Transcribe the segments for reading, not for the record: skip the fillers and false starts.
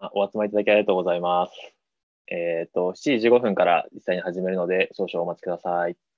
お集まりいただきありがとうございます。7時15分から実際に始めるので、少々お待ちください。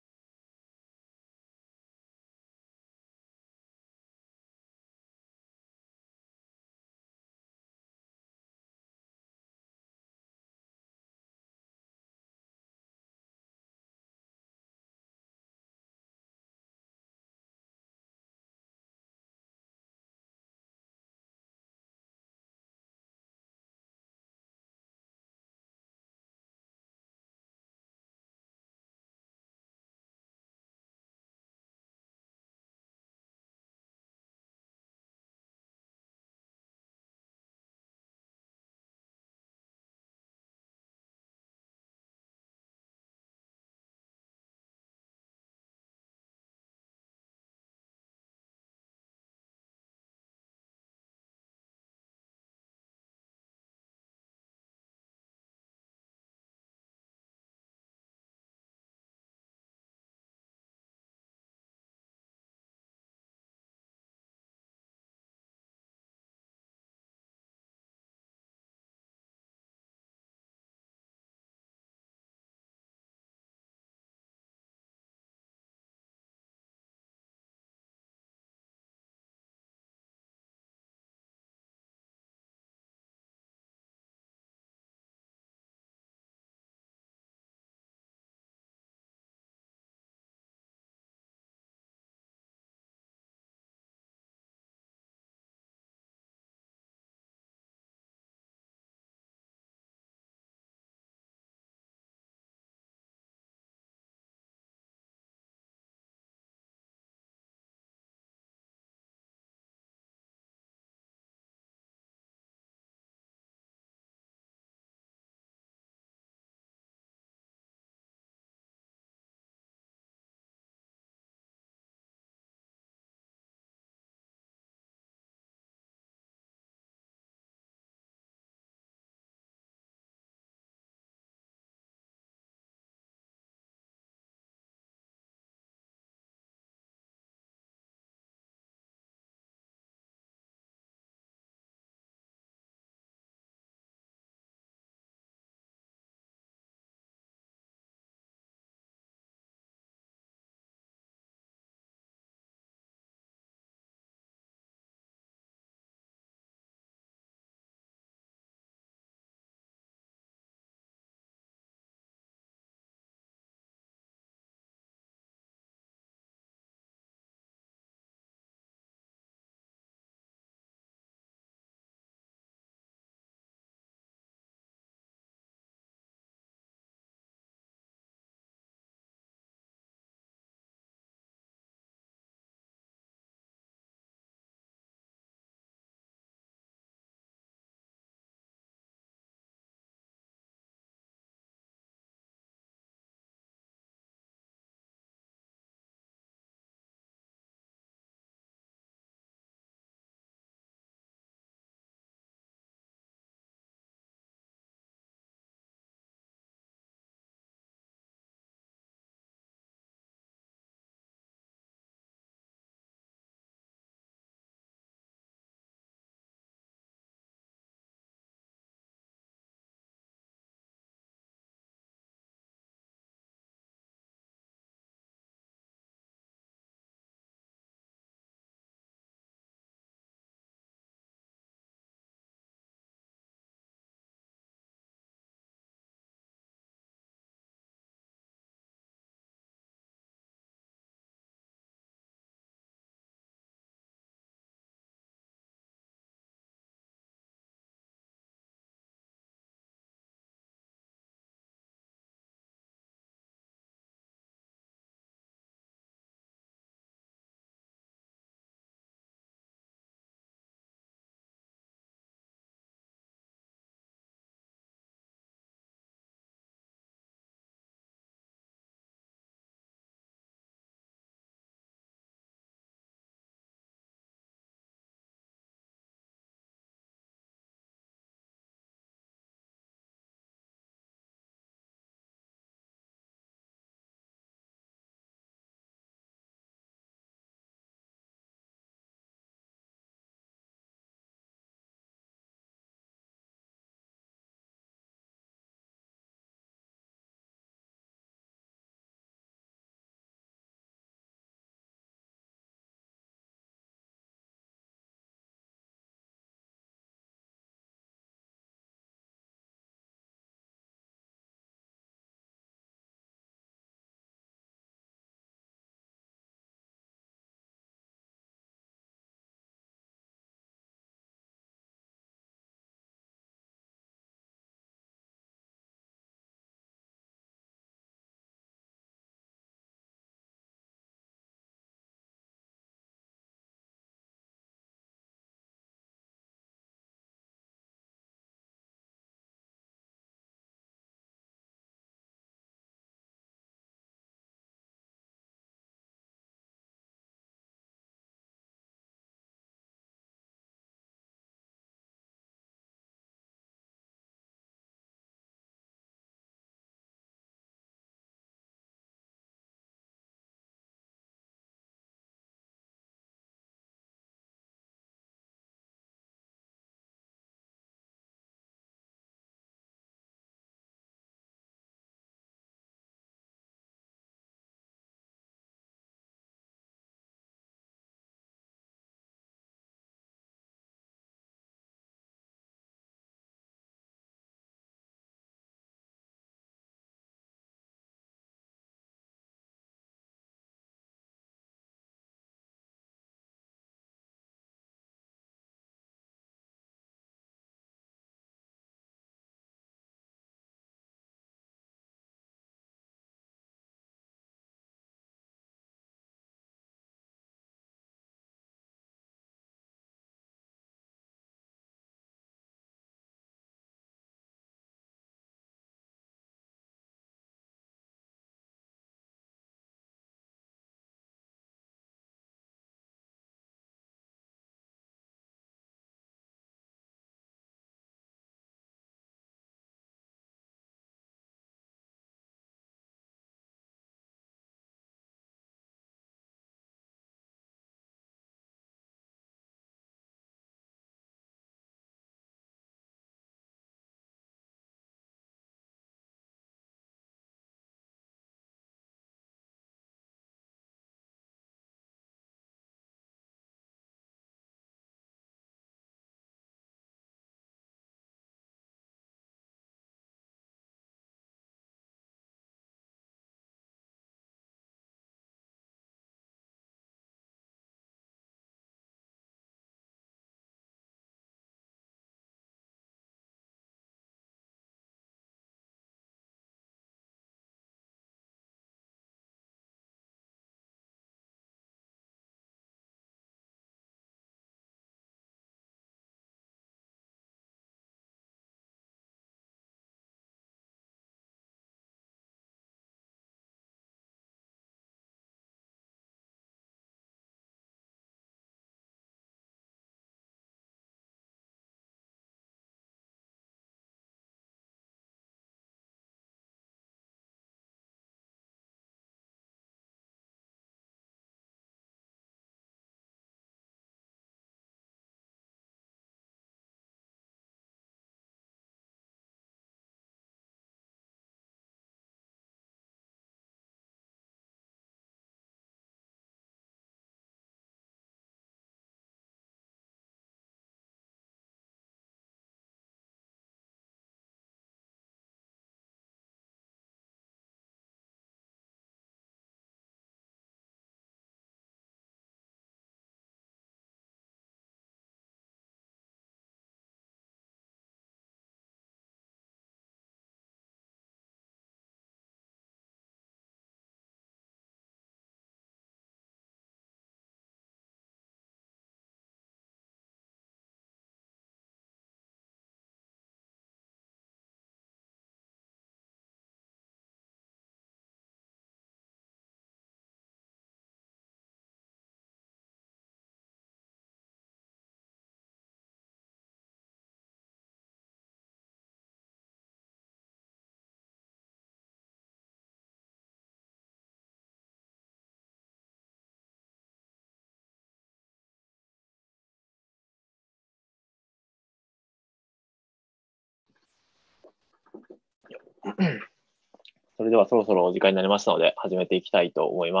それではそろそろお時間になりましたので、始めていきたいと思います。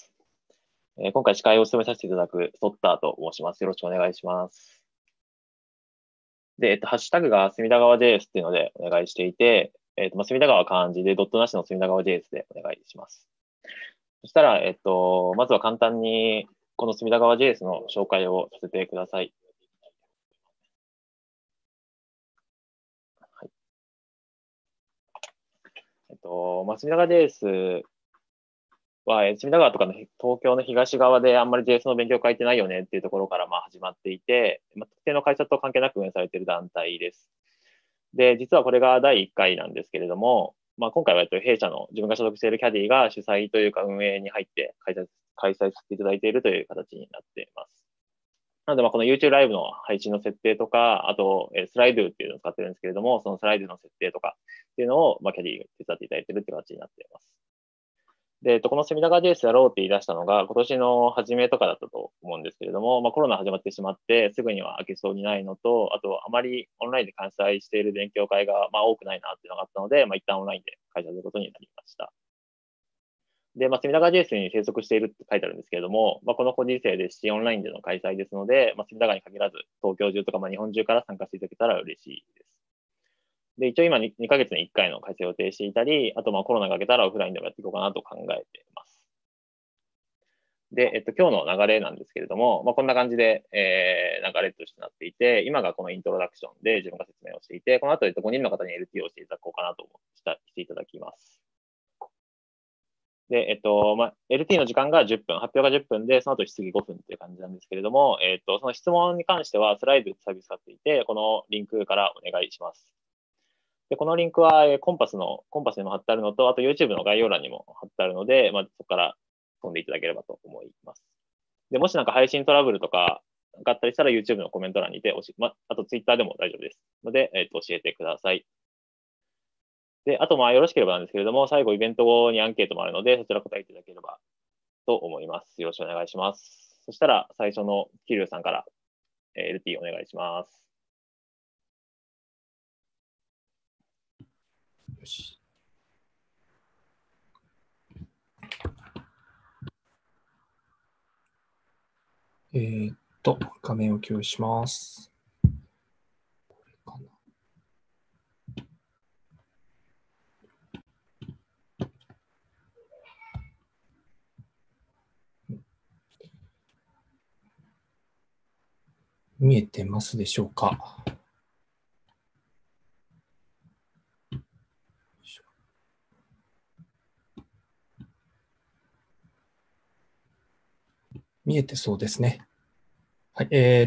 今回司会を務めさせていただくソッターと申します。よろしくお願いします。で、ハッシュタグが隅田川 JS っていうのでお願いしていて、隅田川は漢字でドットなしの隅田川 JS でお願いします。そしたら、まずは簡単にこの隅田川 JS の紹介をさせてください。はい。隅田川 JS は、隅田川とかの東京の東側であんまり JS の勉強を書いてないよねっていうところから始まっていて、特定の会社と関係なく運営されている団体です。で、実はこれが第1回なんですけれども、今回は弊社の自分が所属しているキャディが主催というか運営に入って開催させていただいているという形になっています。なので、この YouTube ライブの配信の設定とか、あと、スライドっていうのを使ってるんですけれども、そのスライドの設定とかっていうのを、キャディが手伝っていただいているって形になっています。で、この隅田川 JS やろうって言い出したのが、今年の初めとかだったと思うんですけれども、コロナ始まってしまって、すぐには開けそうにないのと、あと、あまりオンラインで開催している勉強会が、多くないなっていうのがあったので、一旦オンラインで開催することになりました。で、隅田川 JS に生息しているって書いてあるんですけれども、このご時世ですし、オンラインでの開催ですので、隅田川に限らず、東京中とか日本中から参加していただけたら嬉しいです。で、一応今 2ヶ月に1回の開催を予定していたり、あとコロナが明けたらオフラインでもやっていこうかなと考えています。で、今日の流れなんですけれども、こんな感じで、流れとしてなっていて、今がこのイントロダクションで自分が説明をしていて、この後、5人の方に LT をしていただこうかなとしていただきます。で、LT の時間が10分、発表が10分で、その後質疑5分っていう感じなんですけれども、その質問に関してはスライドサービス使っていて、このリンクからお願いします。で、このリンクはコンパスにも貼ってあるのと、あと YouTube の概要欄にも貼ってあるので、そこから飛んでいただければと思います。で、もし配信トラブルとかがあったりしたら YouTube のコメント欄にてあと Twitter でも大丈夫ですので、教えてください。で、あとよろしければなんですけれども、最後イベント後にアンケートもあるので、そちら答えていただければと思います。よろしくお願いします。そしたら最初の桐生さんから LT お願いします。 よし。画面を共有します。これかな。見えてますでしょうか。見えてそうですね。はい、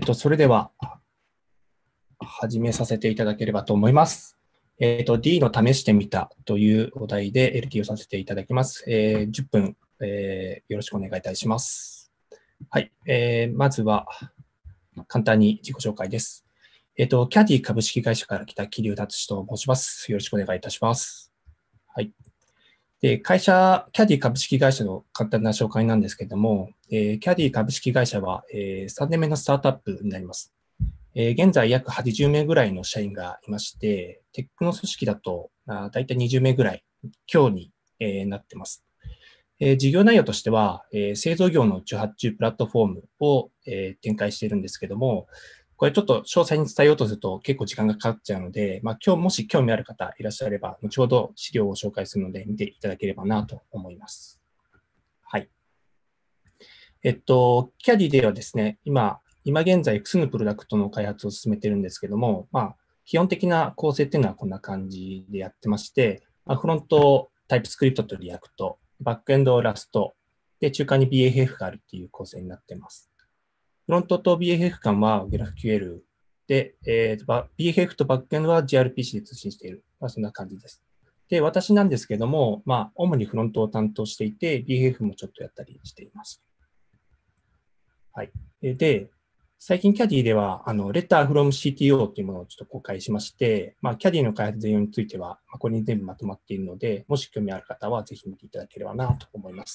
それでは始めさせていただければと思います。D の試してみたというお題で LT をさせていただきます。10分、よろしくお願いいたします。はい、まずは簡単に自己紹介です。キャディ株式会社から来た桐生達と申します。よろしくお願いいたします。はい。で、キャディ株式会社の簡単な紹介なんですけれども、キャディ株式会社は、3年目のスタートアップになります。現在約80名ぐらいの社員がいまして、テックの組織だとだいたい20名ぐらい強に、なってます。事業内容としては、製造業の受発注プラットフォームを、展開しているんですけども、これちょっと詳細に伝えようとすると結構時間がかかっちゃうので、今日もし興味ある方いらっしゃれば、後ほど資料を紹介するので見ていただければなと思います。はい。キャディではですね、今現在複数のプロダクトの開発を進めているんですけども、基本的な構成っていうのはこんな感じでやってまして、フロントタイプスクリプトとリアクト、バックエンドラスト、で、中間に BAF があるっていう構成になっています。フロントと BAF 間は GraphQL で、BAF とバックエンドは gRPC で通信している。そんな感じです。で、私なんですけども、主にフロントを担当していて、BAF もちょっとやったりしています。はい。で、最近キャディでは、レター from CTO というものをちょっと公開しまして、キャディの開発全容については、これに全部まとまっているので、もし興味ある方はぜひ見ていただければなと思います。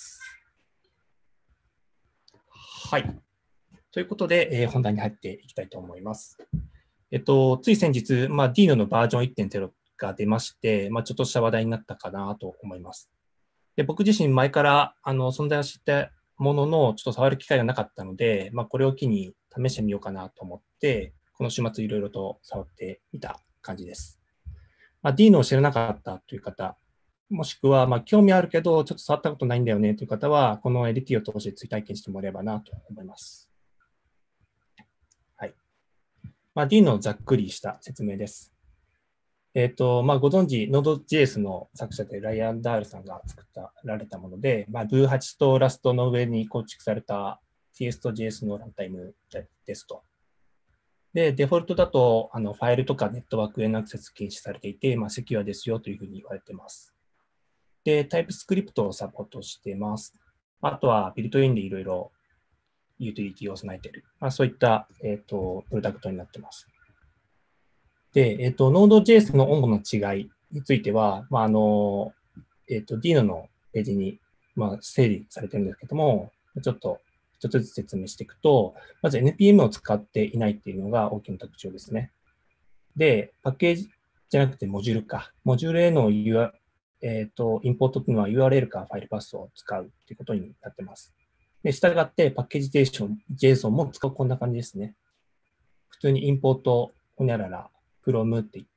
はい。ということで、本題に入っていきたいと思います。つい先日、D のバージョン 1.0 が出まして、ちょっとした話題になったかなと思います。で、僕自身前から存在を知ったものの、ちょっと触る機会がなかったので、これを機に試してみようかなと思って、この週末いろいろと触ってみた感じです。Dino を知らなかったという方、もしくは興味あるけど、ちょっと触ったことないんだよねという方は、この LT を通して追体験してもらえればなと思います。はい。Dino のざっくりした説明です。ご存知、Node.js の作者でライアン・ダールさんが作られたもので、Vue8 と Rust の上に構築された TS と JS のランタイムですと。で、デフォルトだと、ファイルとかネットワークへのアクセス禁止されていて、セキュアですよというふうに言われています。で、タイプスクリプトをサポートしています。あとは、ビルトインでいろいろユーティリティを備えている。そういった、プロダクトになっています。で、Node.js の主な違いについては、Dino のページに、整理されてるんですけども、ちょっと一つずつ説明していくと、まず NPM を使っていないっていうのが大きな特徴ですね。で、パッケージじゃなくてモジュールか。モジュールへのインポートというのは URL かファイルパスを使うということになっています。で、従ってパッケージJSON も使うこんな感じですね。普通にインポート、ほにゃらら、from って言って、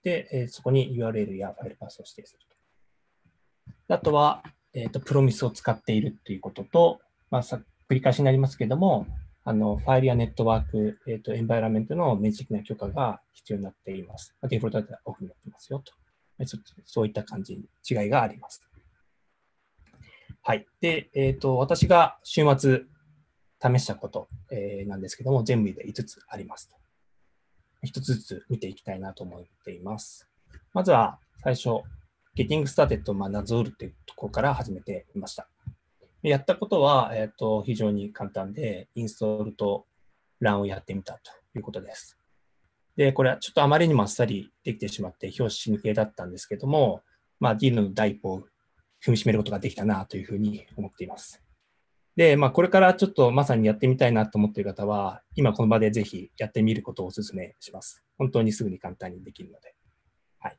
そこに URL やファイルパスを指定すると。あとは、プロミスを使っているということと、繰り返しになりますけれども、ファイルやネットワーク、エンバイラメントの明示的な許可が必要になっています。デフォルトだとオフになってますよと。そういった感じに違いがあります。はい。で、私が週末試したこと、なんですけども、全部で5つありますと。1つずつ見ていきたいなと思っています。まずは最初、Getting Started なぞるというところから始めてみました。やったことは、非常に簡単で、インストールとランをやってみたということです。で、これはちょっとあまりにもあっさりできてしまって、表紙し抜けだったんですけども、Dino の第一歩を踏みしめることができたなというふうに思っています。で、これからちょっとまさにやってみたいなと思っている方は、今この場でぜひやってみることをお勧めします。本当にすぐに簡単にできるので。はい。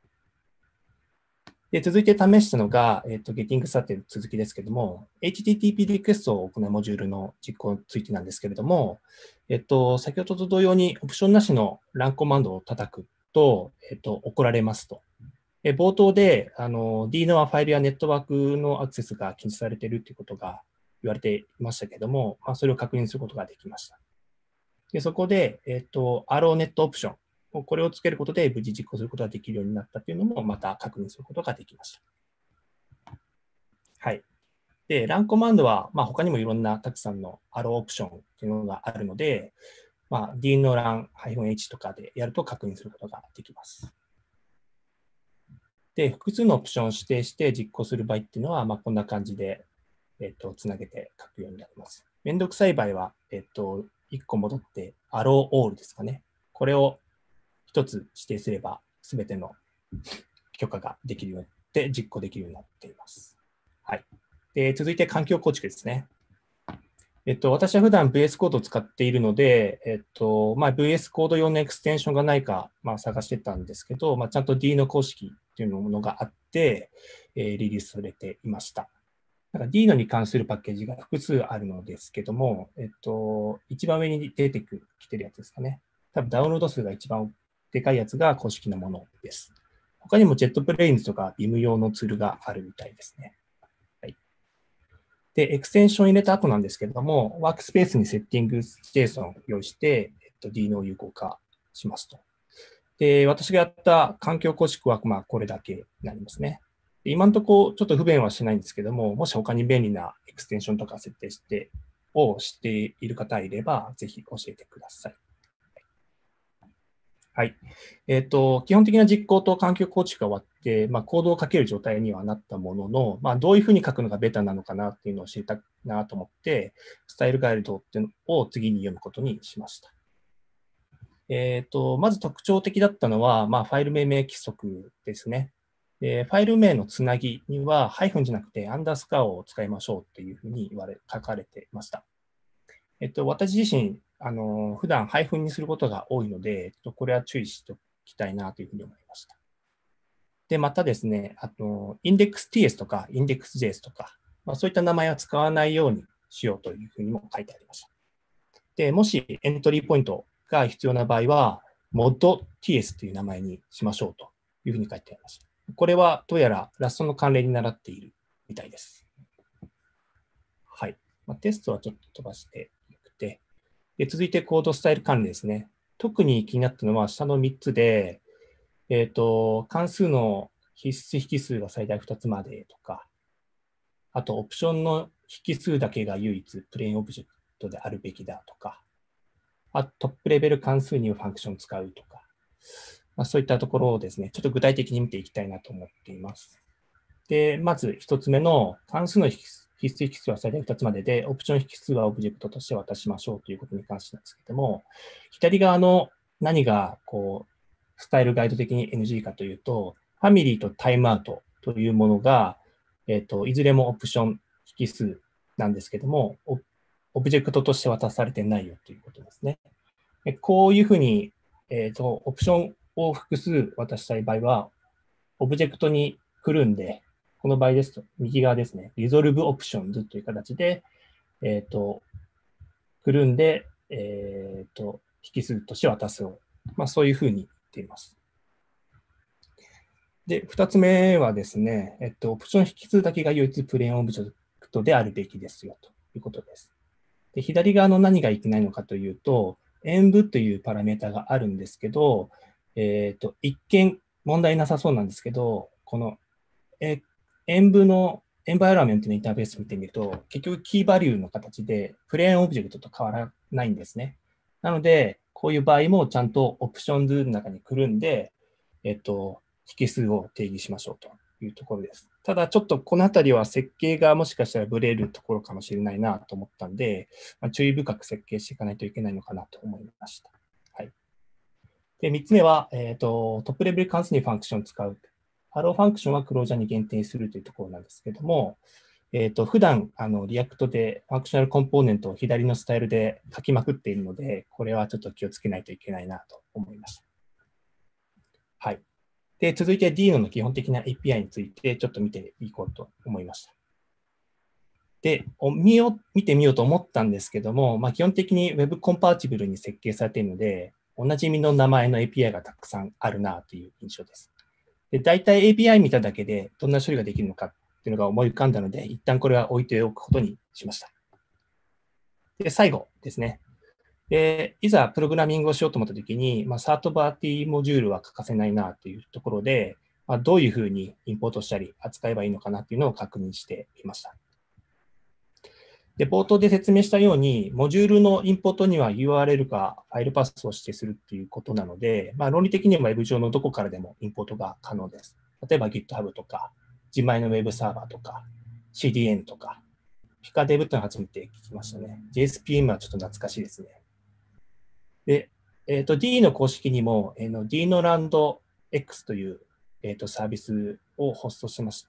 で、続いて試したのが、Getting Started 続きですけども、HTTP リクエストを行うモジュールの実行についてなんですけれども、先ほどと同様にオプションなしのランコマンドを叩くと、怒られますと。冒頭で、Dino はファイルやネットワークのアクセスが禁止されているということが言われていましたけれども、それを確認することができました。で、そこで、ArrowNet オプション、これをつけることで無事実行することができるようになったというのもまた確認することができました。はい。で、ランコマンドは、他にもいろんなたくさんの Arrow オプションというのがあるので、D の欄 -H とかでやると確認することができます。で、複数のオプションを指定して実行する場合っていうのは、こんな感じで、つなげて書くようになります。めんどくさい場合は、1個戻って、Arrow All ですかね。これを1つ指定すれば、すべての許可ができるようになって、実行できるようになっています。はい。で、続いて環境構築ですね。私は普段 VS コードを使っているので、VS コード用のエクステンションがないか、探してたんですけど、ちゃんと D の公式というものがあって、リリースされていました。D のに関するパッケージが複数あるのですけども、一番上に出てきてるやつですかね。多分ダウンロード数が一番でかいやつが公式のものです。他にも JetBrains とか Vim 用のツールがあるみたいですね。で、エクステンション入れた後なんですけれども、ワークスペースにセッティング JSON を用意して、D の有効化しますと。で、私がやった環境構築は、これだけになりますね。今のところ、ちょっと不便はしないんですけども、もし他に便利なエクステンションとか設定をしている方いれば、ぜひ教えてください。はい。基本的な実行と環境構築が終わって、コードを書ける状態にはなったものの、どういうふうに書くのがベタなのかなっていうのを知りたいなと思って、スタイルガイドっていうのを次に読むことにしました。まず特徴的だったのは、ファイル名規則ですね。ファイル名のつなぎには、ハイフンじゃなくてアンダースカーを使いましょうっていうふうに書かれていました。私自身、普段ハイフンにすることが多いので、これは注意しておきたいなというふうに思いました。 で、またですね、index.ts とか index.js とか、そういった名前は使わないようにしようというふうにも書いてありました。で、もしエントリーポイントが必要な場合は、mod.ts という名前にしましょうというふうに書いてありました。これはどうやらラストの関連に習っているみたいです。はい。テストはちょっと飛ばしてよくて、で続いてコードスタイル関連ですね。特に気になったのは下の3つで、関数の必須引数が最大2つまでとか、あとオプションの引数だけが唯一プレーンオブジェクトであるべきだとか、あとトップレベル関数にファンクションを使うとか、そういったところをですね、ちょっと具体的に見ていきたいなと思っています。で、まず1つ目の関数の必須引数は最大2つまでで、オプション引数はオブジェクトとして渡しましょうということに関してなんですけども、左側の何がスタイルガイド的に NG かというと、ファミリーとタイムアウトというものが、いずれもオプション引数なんですけども、オブジェクトとして渡されてないよということですね。こういうふうに、オプションを複数渡したい場合は、オブジェクトにくるんで、この場合ですと、右側ですね、Resolve Options という形で、くるんで、引数として渡すを、そういうふうに言っています。で、2つ目はですね、オプション引数だけが唯一プレーンオブジェクトであるべきですよということです。で、左側の何がいけないのかというと、演舞というパラメータがあるんですけど、一見問題なさそうなんですけど、この、演舞のエンバイロメントのインターフェースを見てみると、結局キーバリューの形でプレーンオブジェクトと変わらないんですね。なので、こういう場合もちゃんとオプションズの中にくるんで、引数を定義しましょうというところです。ただ、ちょっとこのあたりは設計がもしかしたらブレるところかもしれないなと思ったんで、注意深く設計していかないといけないのかなと思いました。はい。で、3つ目は、トップレベル関数にファンクションを使う。ハローファンクションはクロージャーに限定するというところなんですけども、普段リアクトでファンクショナルコンポーネントを左のスタイルで書きまくっているので、これはちょっと気をつけないといけないなと思いました。はい。で、続いて Dino の基本的な API についてちょっと見ていこうと思いました。で、見てみようと思ったんですけども、基本的に Web コンパーティブルに設計されているので、おなじみの名前の API がたくさんあるなという印象です。で、大体 API 見ただけでどんな処理ができるのかっていうのが思い浮かんだので、一旦これは置いておくことにしました。で、最後ですね。で、いざプログラミングをしようと思ったときに、サードパーティーモジュールは欠かせないなというところで、どういうふうにインポートしたり扱えばいいのかなというのを確認してみました。で、冒頭で説明したように、モジュールのインポートには URL かファイルパスを指定するということなので、論理的には Web 上のどこからでもインポートが可能です。例えば GitHub とか、自前の Web サーバーとか、CDN とか、PicaDev というのを初めて聞きましたね。JSPM はちょっと懐かしいですね。で、D の公式にも、Dino X という、サービスをホストしてまして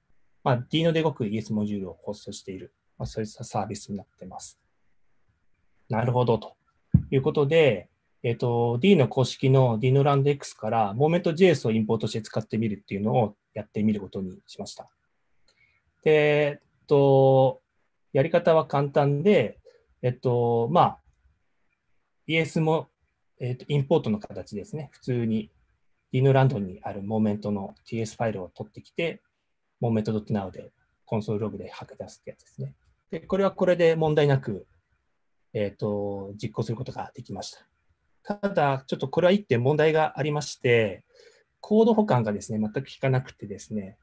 、Dino で動く ES モジュールをホストしている、そういったサービスになっています。なるほど、ということで、D の公式の Dino X から Moment.js をインポートして使ってみるっていうのをやってみることにしました。で、やり方は簡単で、ES も、インポートの形ですね。普通に Dino にある Moment の TS ファイルを取ってきて、moment.now でコンソールログで吐き出すってやつですね。で、これはこれで問題なく、実行することができました。ただ、ちょっとこれは一点問題がありまして、コード保管がですね、全く効かなくてですね、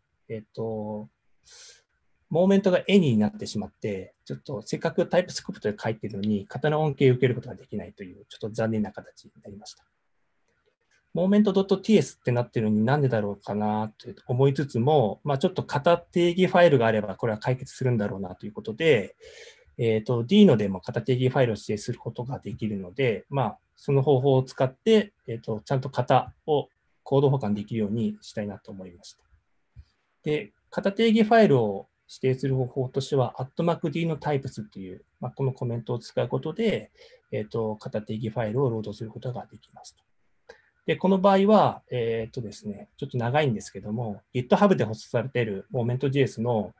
モーメントが絵になってしまって、ちょっとせっかくタイプスクリプトで書いているのに、型の恩恵を受けることができないという、ちょっと残念な形になりました。moment.ts ってなってるのになんでだろうかなと思いつつも、ちょっと型定義ファイルがあればこれは解決するんだろうなということで、Dino でも型定義ファイルを指定することができるので、その方法を使って、ちゃんと型をコード保管できるようにしたいなと思いました。で、型定義ファイルを指定する方法としては、@dino-types という、このコメントを使うことで、型定義ファイルをロードすることができます。 で、この場合は、ですね、ちょっと長いんですけども、GitHub でホストされている Moment.js の、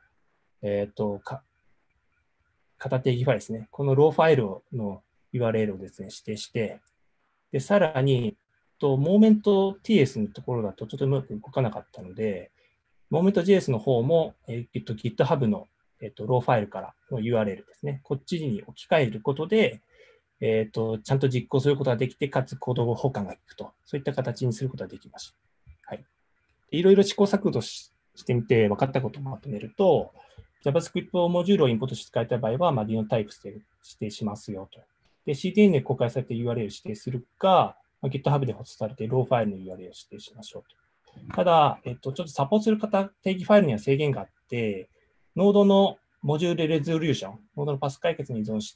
型定義ファイルですね。このローファイルの URL をですね、指定して、で、さらに、Moment.ts のところだとちょっとうまく動かなかったので、Moment.js の方も、GitHub の、ローファイルからの URL ですね。こっちに置き換えることで、ちゃんと実行することができて、かつコード保管が効くと、そういった形にすることができました。はい。いろいろ試行錯誤してみて分かったことをまとめると、JavaScript モジュールをインポートして使いたい場合は、Dino Types で指定しますよと。で、CDN で公開されている URL を指定するか、GitHub でホストされているローファイルの URL を指定しましょうと。ただ、ちょっとサポートする型定義ファイルには制限があって、ノードのモジュールレゾリューション、ノードのパス解決に依存して、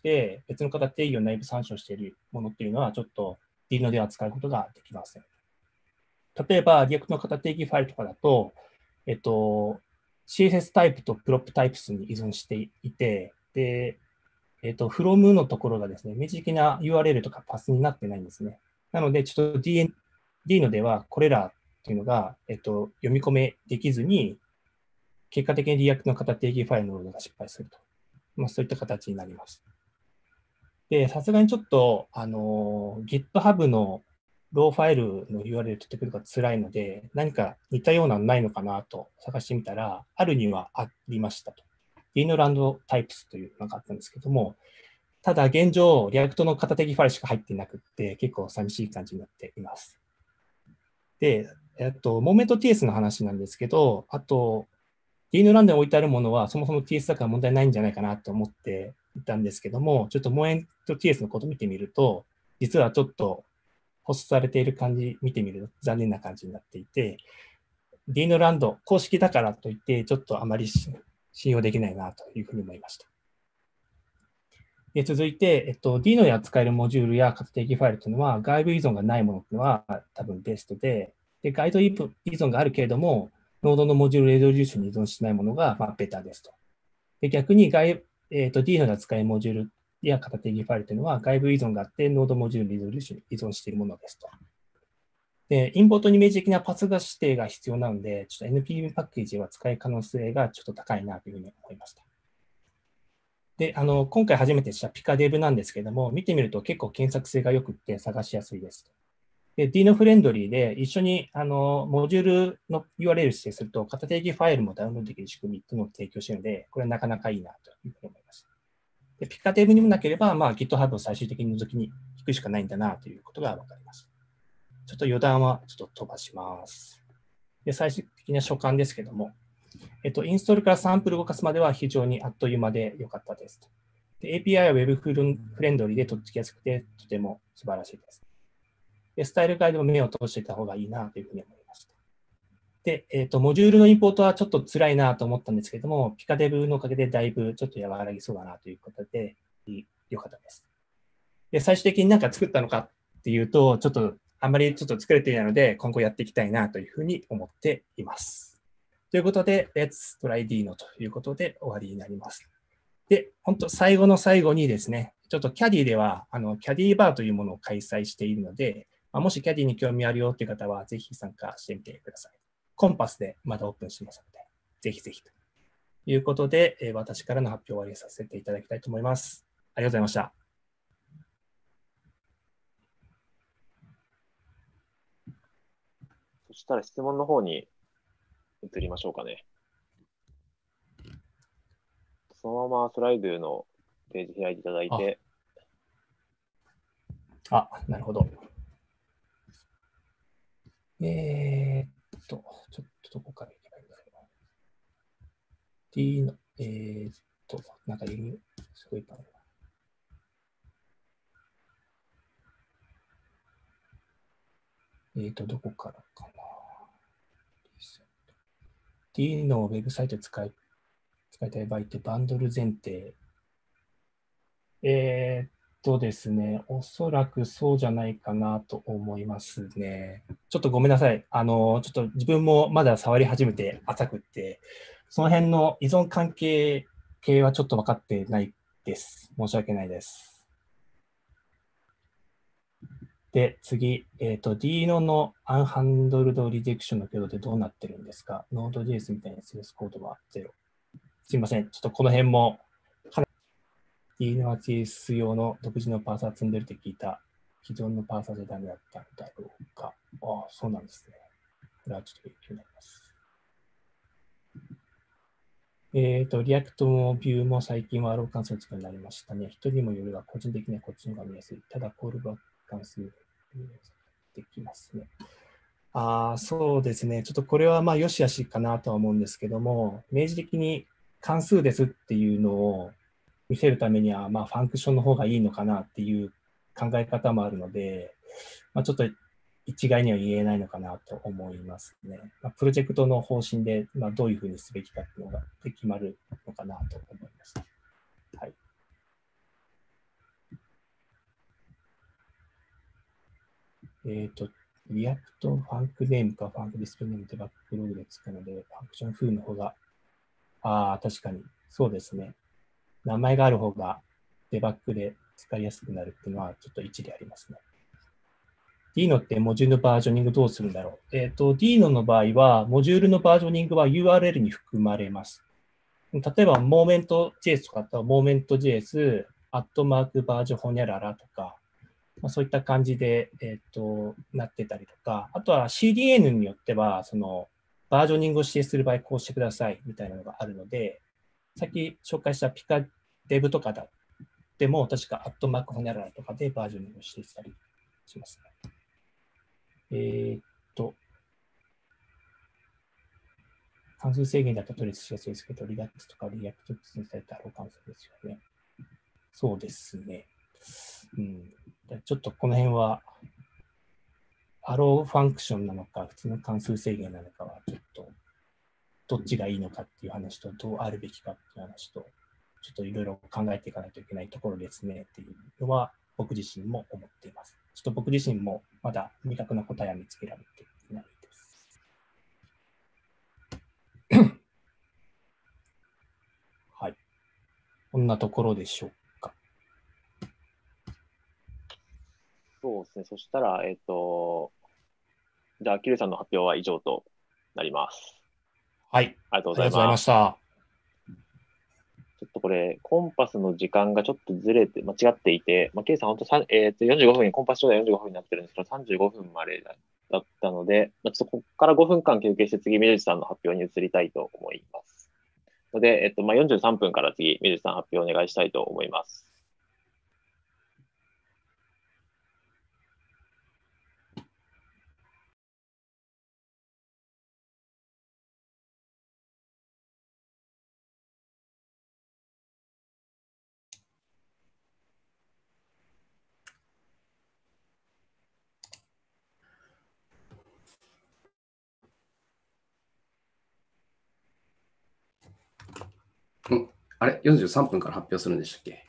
別の型定義を内部参照しているものっていうのは、ちょっと Dino では使うことができません。例えば、React の型定義ファイルとかだと、CSS タイプとプロップタイプスに依存していて、で、from のところがですね、明示的な URL とかパスになってないんですね。なので、ちょっと Dino ではこれらっていうのが、読み込めできずに、結果的に React の型定義ファイルのロードが失敗すると。そういった形になります。で、さすがにちょっと、GitHub のローファイルの URL 取ってくるのが辛いので、何か似たようなのないのかなと探してみたら、あるにはありましたと。Dino Types というのがあったんですけども、ただ現状、React の型定義ファイルしか入っていなくて、結構寂しい感じになっています。で、Moment.ts の話なんですけど、あと、Dino ランドに置いてあるものは、そもそも TS だから問題ないんじゃないかなと思っていたんですけども、ちょっと Moment.ts のことを見てみると、実はちょっとホストされている感じ、見てみると残念な感じになっていて、Dino ランド公式だからといって、ちょっとあまり信用できないなというふうに思いました。で続いて、Dino で扱えるモジュールや型定義ファイルというのは、外部依存がないものというのは多分ベストで、ガイド依存があるけれども、ノードのモジュールレゾリューションに依存しないものが、ベタですと。で逆にDino で扱えるモジュールや型定義ファイルというのは、外部依存があって、ノードモジュールレゾリューションに依存しているものですと。で、インポートに明示的なパスが指定が必要なので、ちょっと NPM パッケージは使い可能性がちょっと高いなというふうに思いました。で、今回初めてしたピカデブなんですけども、見てみると結構検索性が良くって探しやすいです。で、Dino フレンドリーで一緒にモジュールの URL 指定すると、型定義ファイルもダウンロードできる仕組みっていうのを提供しているので、これはなかなかいいなというふうに思いました。で、ピカデブにもなければ、GitHub を最終的に覗きに行くしかないんだなということが分かりました。ちょっと余談はちょっと飛ばします。で、最終的な所感ですけども、インストールからサンプルを動かすまでは非常にあっという間で良かったです。で API は Web フレンドリーでとっつきやすくて、とても素晴らしいです。でスタイルガイドも目を通していた方がいいなというふうに思いました。で、モジュールのインポートはちょっと辛いなと思ったんですけども、ピカデブのおかげでだいぶちょっと和らぎそうだなということで、良かったです。で、最終的に何か作ったのかっていうと、ちょっとあんまりちょっと作れていないので、今後やっていきたいなというふうに思っています。ということで、Let's try Dino ということで終わりになります。で、本当最後の最後にですね、ちょっとキャディでは、キャディバーというものを開催しているので、もしキャディに興味あるよという方は、ぜひ参加してみてください。コンパスでまだオープンしてますので、ぜひぜひということで、私からの発表を終わりさせていただきたいと思います。ありがとうございました。 そしたら質問の方に移りましょうかね。そのままスライドのページ開いていただいて。 なるほど。ちょっとどこからいけばいいんだろう。なんかいる、すごいパネル。どこからかな。D のウェブサイト使いたい場合ってバンドル前提。ですね、おそらくそうじゃないかなと思いますね。ちょっとごめんなさい。ちょっと自分もまだ触り始めて浅くって、その辺の依存関係系はちょっと分かってないです。申し訳ないです。 で、次、Dino の Unhandled Rejection の挙動でどうなってるんですか？ Node.js みたいな CSS コードは0。すいません。ちょっとこの辺も、Dino は JS 用の独自のパーサー積んでるって聞いた。既存のパーサーでダメだったんだろうか。ああ、そうなんですね。これはちょっと勉強になります。リアクトもビューも最近はロー関数を使うようになりましたね。人にもよるが、個人的にはこっちの方が見やすい。ただ、コールバック関数できますね。そうですね。ちょっとこれはまあ、よしあしかなとは思うんですけども、明示的に関数ですっていうのを見せるためには、まあ、ファンクションの方がいいのかなっていう考え方もあるので、まあ、ちょっと一概には言えないのかなと思いますね。まあ、プロジェクトの方針で、まあ、どういうふうにすべきかっていうのが決まるのかなと思いました。はい。リアクトファンクネームかファンクディスプレイネームってバックログでつくので、ファンクション風の方が、確かに、そうですね。名前がある方がデバッグで使いやすくなるっていうのはちょっと一理ありますね。Dino ってモジュールのバージョニングどうするんだろう。Dino の場合は、モジュールのバージョニングは URL に含まれます。例えば、Moment.js とかだったら、Moment.js、アットマークバージョンホニャララとか、そういった感じで、なってたりとか、あとは CDN によっては、その、バージョニングを指定する場合、こうしてくださいみたいなのがあるので、さっき紹介したピカデブとかでも、確かアットマークホニャララとかでバージョニングを指定したりしますね。関数制限だと取りしやすいですけど、リダックスとかリアクトにされたロー関数ですよね。そうですね。ちょっとこの辺は、アローファンクションなのか、普通の関数制限なのかは、ちょっと、どっちがいいのかっていう話と、どうあるべきかっていう話と、ちょっといろいろ考えていかないといけないところですねっていうのは、僕自身も思っています。ちょっと僕自身もまだ明確な答えは見つけられていないです。はい。こんなところでしょうか。 そうですね。そしたら、じゃあ、キルさんの発表は以上となります。 はい。 ありがとうごありがとうございざいます。 ました。 ちょっとこれ、コンパスの時間がちょっとずれて、間違っていて、ケイさん、本当45分に、コンパス上で45分になってるんですけど、35分までだったので、ちょっとここから5分間休憩して、次、水内さんの発表に移りたいと思います。ので、43分から次、水内さん発表お願いしたいと思います。 あれ ?43 分から発表するんでしたっけ？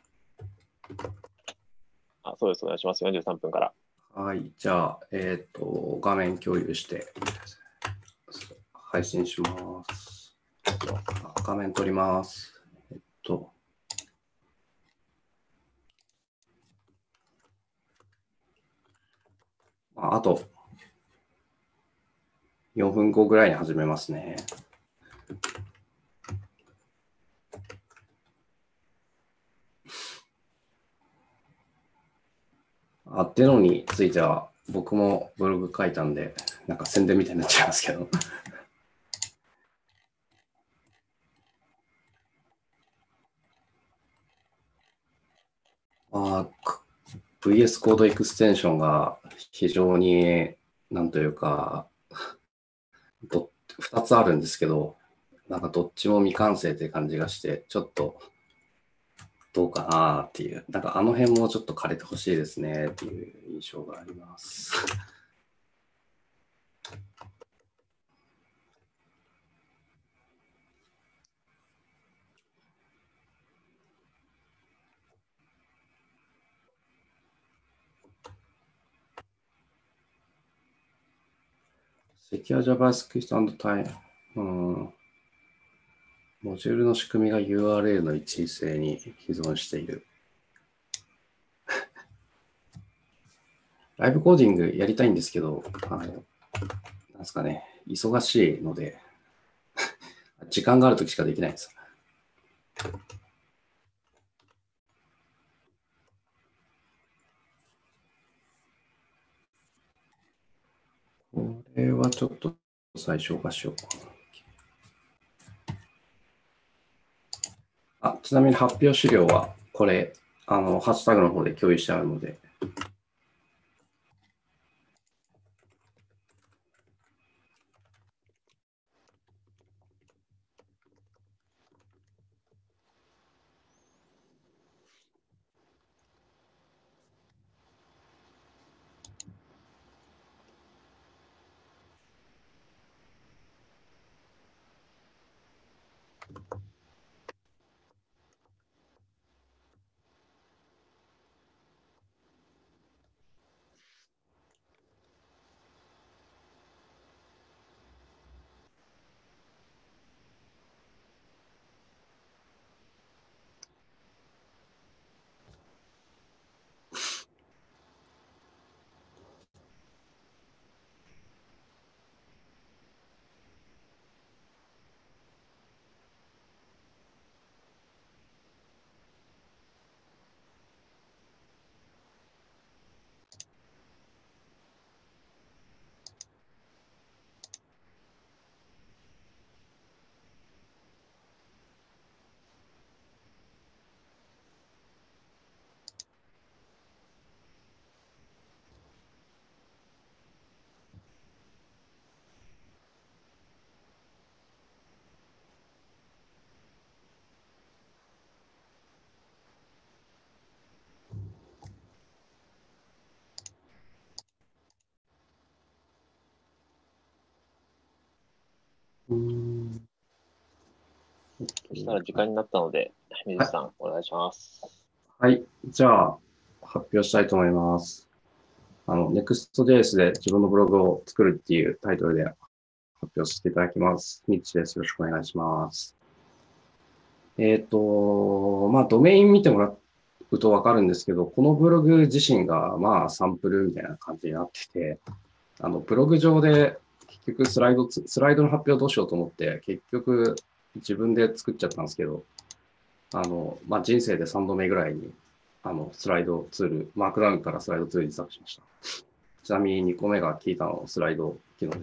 そうです。お願いします。43分から。 はい。じゃあ、画面共有して配信します。画面撮ります。あと4分後ぐらいに始めますね。デノについては僕もブログ書いたんで、なんか宣伝みたいになっちゃいますけど。VS コードエクステンションが非常に、なんというか、2つあるんですけど、なんかどっちも未完成って感じがして、ちょっとどうかなっていう、なんかあの辺もちょっと枯れてほしいですねっていう印象があります。Secure JavaScript and Time、モジュールの仕組みが URL の一時性に依存している。 ライブコーディングやりたいんですけど、なんですかね、忙しいので、時間があるときしかできないんです。これはちょっと最小化しよう。ちなみに発表資料は、これ、ハッシュタグの方で共有してあるので、 そしたら時間になったので、水木さん、お願いします。 はい。じゃあ、発表したいと思います。Next.js で自分のブログを作るっていうタイトルで発表させていただきます。ミッチです。よろしくお願いします。ドメイン見てもらうとわかるんですけど、このブログ自身が、サンプルみたいな感じになってて、ブログ上で結局スライドの発表どうしようと思って、結局自分で作っちゃったんですけど、人生で3度目ぐらいに、スライドツール、マークダウンからスライドツールに自作しました。ちなみに2個目がキータのスライド機能です。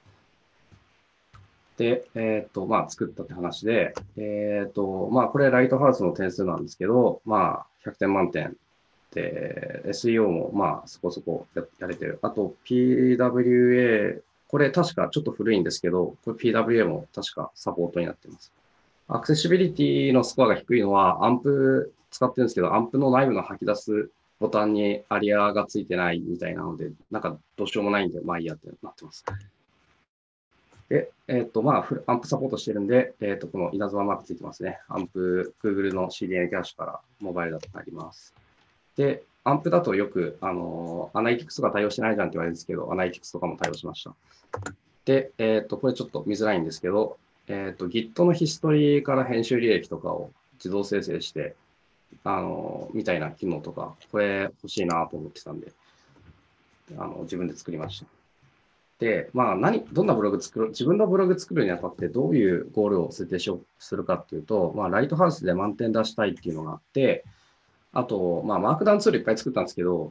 で、作ったって話で、これライトハウスの点数なんですけど、100点満点で、SEO もそこそこやれてる。あと PWA、これ確かちょっと古いんですけど、これ PWA も確かサポートになっています。アクセシビリティのスコアが低いのは、アンプ使ってるんですけど、アンプの内部の吐き出すボタンにアリアがついてないみたいなので、なんかどうしようもないんで、いいやってなってます。で、アンプサポートしてるんで、この稲妻マークついてますね。アンプ、Google の CDN キャッシュからモバイルだったります。で、アンプだとよく、アナリティクスとか対応してないじゃんって言われるんですけど、アナリティクスとかも対応しました。で、これちょっと見づらいんですけど、Git のヒストリーから編集履歴とかを自動生成して、みたいな機能とか、これ欲しいなと思ってたんで、自分で作りました。で、どんなブログ自分のブログ作るにあたってどういうゴールを設定するかっていうと、ライトハウスで満点出したいっていうのがあって、あと、マークダウンツールいっぱい作ったんですけど、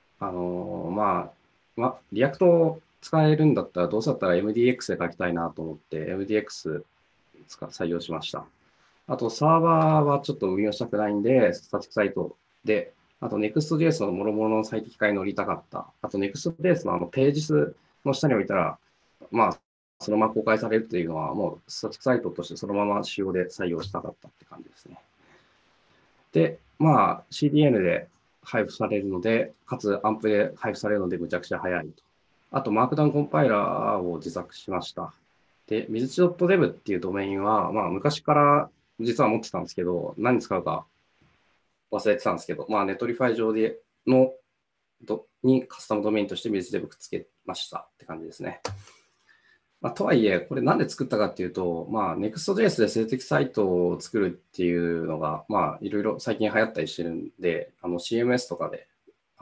リアクトを使えるんだったら、どうせだったら MDX で書きたいなと思って、MDX 採用しました。あと、サーバーはちょっと運用したくないんで、スタティックサイトで、あと Next.js の諸々の最適化に乗りたかった。あと Next.js のページ数の下に置いたら、そのまま公開されるというのは、もうスタティックサイトとしてそのまま仕様で採用したかったって感じですね。で、CDN で配布されるので、かつアンプで配布されるので、むちゃくちゃ早いと。あと、マークダウンコンパイラーを自作しました。で、水地 .dev っていうドメインは、昔から実は持ってたんですけど、何使うか忘れてたんですけど、ネットリファイ上でにカスタムドメインとして水地 dev くっつけましたって感じですね。とはいえ、これなんで作ったかっていうと、Next.js で静的サイトを作るっていうのが、いろいろ最近流行ったりしてるんで、CMS とかで、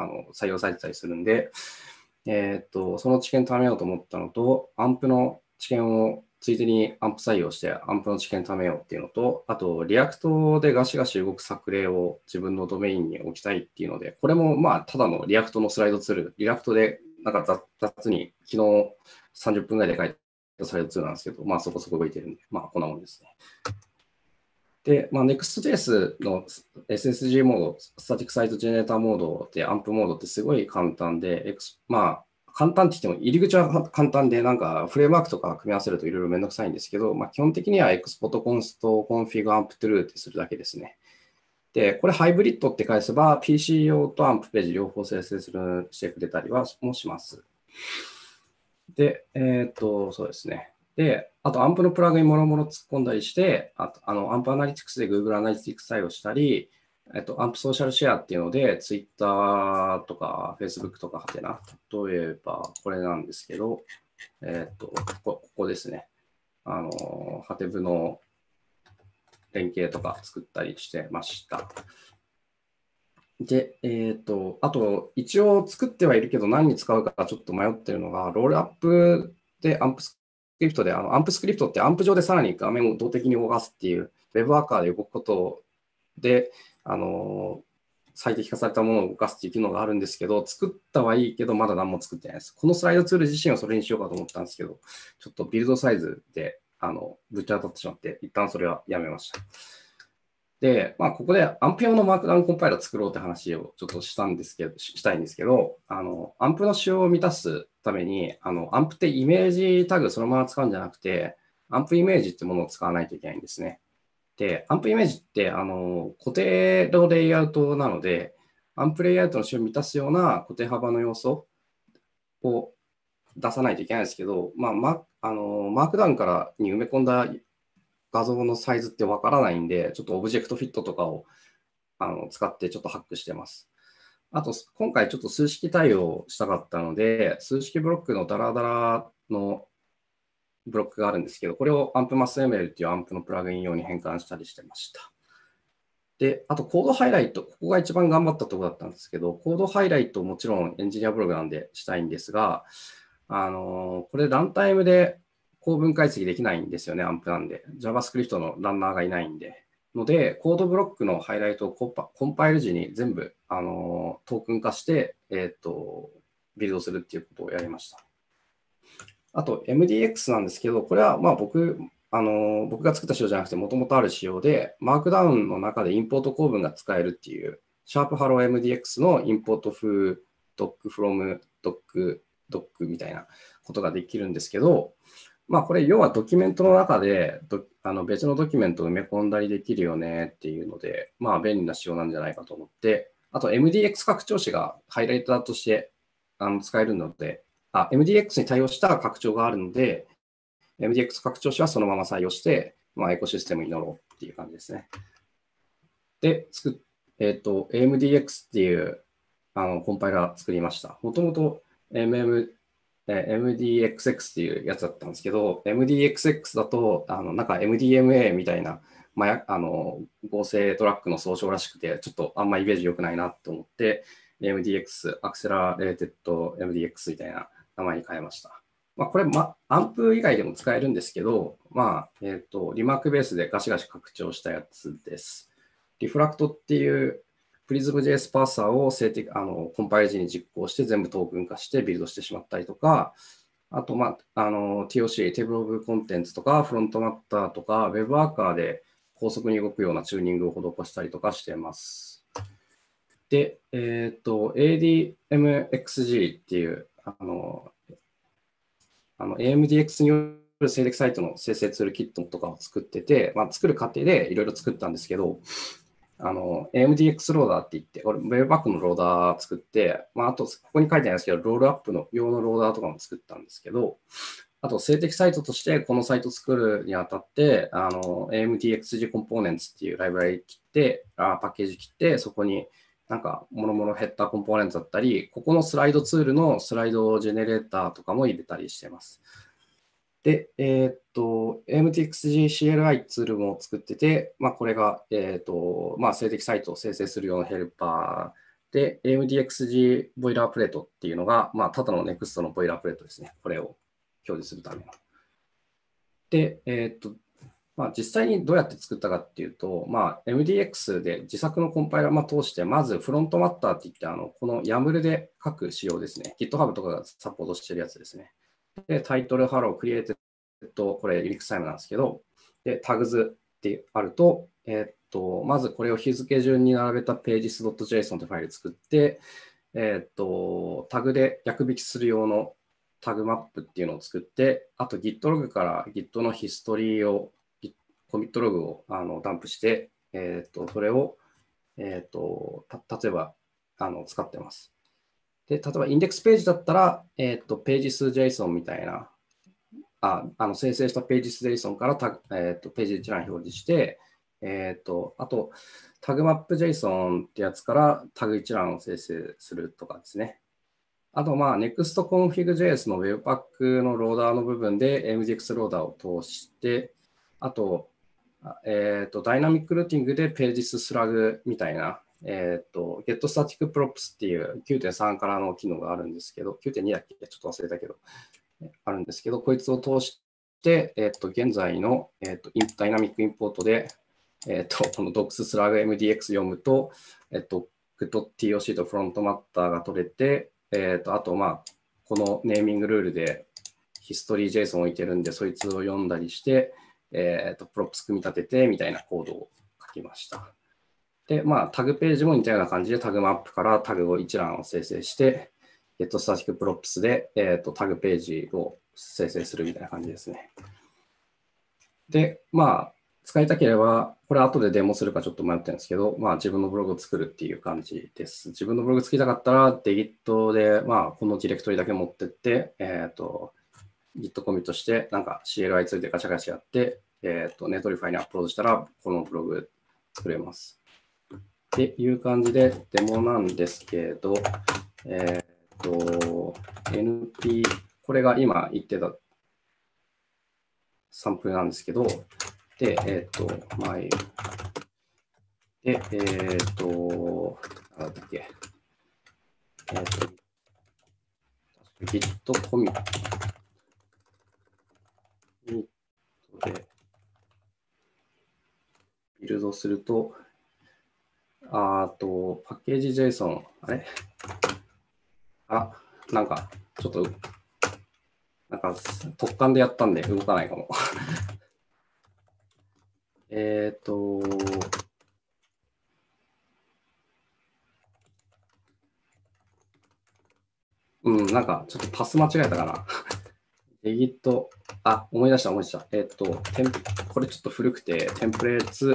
採用されてたりするんで、その知見貯めようと思ったのと、アンプの知見をついでにアンプ採用してアンプの知見貯めようっていうのと、あと、リアクトでガシガシ動く作例を自分のドメインに置きたいっていうので、これもまあ、ただのリアクトのスライドツール、リアクトでなんか雑に昨日30分ぐらいで書いたスライドツールなんですけど、まあそこそこ動いてるんで、まあこんなもんですね。で、まあ、Next.js の SSG モード、スタティックサイトジェネレーターモードで、アンプモードってすごい簡単で、まあ、簡単って言っても入り口は簡単で、なんかフレームワークとか組み合わせるといろいろめんどくさいんですけど、まあ、基本的には export const config amp true ってするだけですね。で、これハイブリッドって返せば PC 用と AMP ページ両方生成してくれたりはもします。で、そうですね。で、あと、アンプのプラグインもろもろ突っ込んだりして、アンプアナリティクスで Google アナリティクス対応したり、アンプソーシャルシェアっていうので、Twitter とか Facebook とかはてな。例えば、これなんですけど、ここですね。ハテブの連携とか作ったりしてました。で、あと、一応作ってはいるけど、何に使うかちょっと迷ってるのが、ロールアップでアンプスクリプトで、アンプスクリプトってアンプ上でさらに画面を動的に動かすっていう、ウェブワーカーで動くことで、最適化されたものを動かすっていう機能があるんですけど、作ったはいいけど、まだ何も作ってないです。このスライドツール自身はそれにしようかと思ったんですけど、ちょっとビルドサイズで、ぶち当たってしまって、一旦それはやめました。で、まあ、ここでアンプ用のマークダウンコンパイラー作ろうって話をちょっとしたいんですけど、アンプの仕様を満たすために、アンプってイメージタグそのまま使うんじゃなくて、アンプイメージってものを使わないといけないんですね。で、アンプイメージって固定のレイアウトなので、アンプレイアウトの仕様を満たすような固定幅の要素を出さないといけないんですけど、まあ、マークダウンからに埋め込んだ画像のサイズってわからないんで、ちょっとオブジェクトフィットとかを使ってちょっとハックしてます。あと、今回ちょっと数式対応したかったので、数式ブロックのダラダラのブロックがあるんですけど、これを AmpMassML っていう AMP のプラグイン用に変換したりしてました。で、あとコードハイライト、ここが一番頑張ったところだったんですけど、コードハイライトもちろんエンジニアブログなんでしたいんですが、これランタイムで構文解析できないんですよね、アンプなんで。JavaScript のランナーがいないんで。ので、コードブロックのハイライトをコンパイル時に全部、トークン化して、ビルドするっていうことをやりました。あと、MDX なんですけど、これはまあ僕が作った仕様じゃなくて、もともとある仕様で、マークダウンの中でインポート構文が使えるっていう、シャープハロー MDX のインポート風、doc from doc みたいなことができるんですけど、まあこれ要はドキュメントの中で別のドキュメントを埋め込んだりできるよねっていうので、まあ便利な仕様なんじゃないかと思って、あと MDX 拡張子がハイライターとして使えるので、MDX に対応した拡張があるので、MDX 拡張子はそのまま採用して、まあ、エコシステムに乗ろうっていう感じですね。で、AMDX っていうコンパイラー作りました。もともと MDXX っていうやつだったんですけど、MDXX だと、なんか MDMA みたいな、合成トラックの総称らしくて、ちょっとあんまイメージ良くないなと思って、MDX、アクセラレーテッド MDX みたいな名前に変えました。まあ、これ、アンプ以外でも使えるんですけど、まあ、リマークベースでガシガシ拡張したやつです。リフラクトっていうプリズム JS パーサーをコンパイル時に実行して全部トークン化してビルドしてしまったりとか、あと、TOC、テーブルオブコンテンツとか、フロントマッターとか、ウェブワーカーで高速に動くようなチューニングを施したりとかしています。で、ADMXG っていう、AMDX による静力サイトの生成ツールキットとかを作ってて、まあ、作る過程でいろいろ作ったんですけど、AMDX ローダーって言って、これ、ウェブバックのローダー作って、まあ、あと、ここに書いてないんですけど、ロールアップの用のローダーとかも作ったんですけど、あと、静的サイトとしてこのサイト作るにあたって、AMDXG コンポーネンツっていうライブラリ切って、パッケージ切って、そこになんか、もろもろヘッダーコンポーネンツだったり、ここのスライドツールのスライドジェネレーターとかも入れたりしてます。で、AMTXG CLI ツールも作ってて、まあ、これが、まあ、静的サイトを生成するようなヘルパで、AMDXG ボイラープレートっていうのが、まあ、ただの NEXT のボイラープレートですね。これを表示するための。で、まあ、実際にどうやって作ったかっていうと、まあ、MDX で自作のコンパイラーを通して、まずフロントマッターっていって、この YAML で書く仕様ですね。GitHub とかがサポートしてるやつですね。で、タイトル、ハロー、クリエイテッド、これ、リリックタイムなんですけど、で、タグズってあると、まずこれを日付順に並べた pages.json というファイル作って、タグで逆引きする用のタグマップっていうのを作って、あと Git ログから Git のヒストリーを、コミットログをダンプして、それを、例えば使ってます。で、例えばインデックスページだったら、pages.json みたいな、生成したページ JSON からページ一覧表示して、あと、タグマップ JSON ってやつからタグ一覧を生成するとかですね。あと、まあ、NextConfig.js の Webpack のローダーの部分で MDX ローダーを通して、あと、ダイナミックルーティングで Pages スラグみたいな、GetStatic Props っていう 9.3 からの機能があるんですけど、9.2 だっけちょっと忘れたけど、あるんですけど、こいつを通して、現在の、ダイナミックインポートで、この docs スラグ MDX 読むと、GTOC とフロントマッターが取れて、あと、まあ、このネーミングルールでヒストリー JSON を置いてるんで、そいつを読んだりして、プロプス組み立ててみたいなコードを書きました。で、まあ、タグページも似たような感じでタグマップからタグを一覧を生成して、GetStatic Props で、タグページを生成するみたいな感じですね。で、まあ、使いたければ、これ後でデモするかちょっと迷ってるんですけど、まあ自分のブログを作るっていう感じです。自分のブログ作りたかったら、Git で、まあこのディレクトリだけ持ってって、Git コミットして、なんか CLI ついてガチャガチャやって、Netlify にアップロードしたら、このブログ作れます。っていう感じでデモなんですけど、NP、これが今言ってたサンプルなんですけど、で、前、で、なんだっけ、Git コミットで、ビルドすると、パッケージ JSON、なんか、ちょっと、なんか、突貫でやったんで動かないかも。なんか、ちょっとパス間違えたかな。Git、思い出した。これちょっと古くて、テンプレーツ、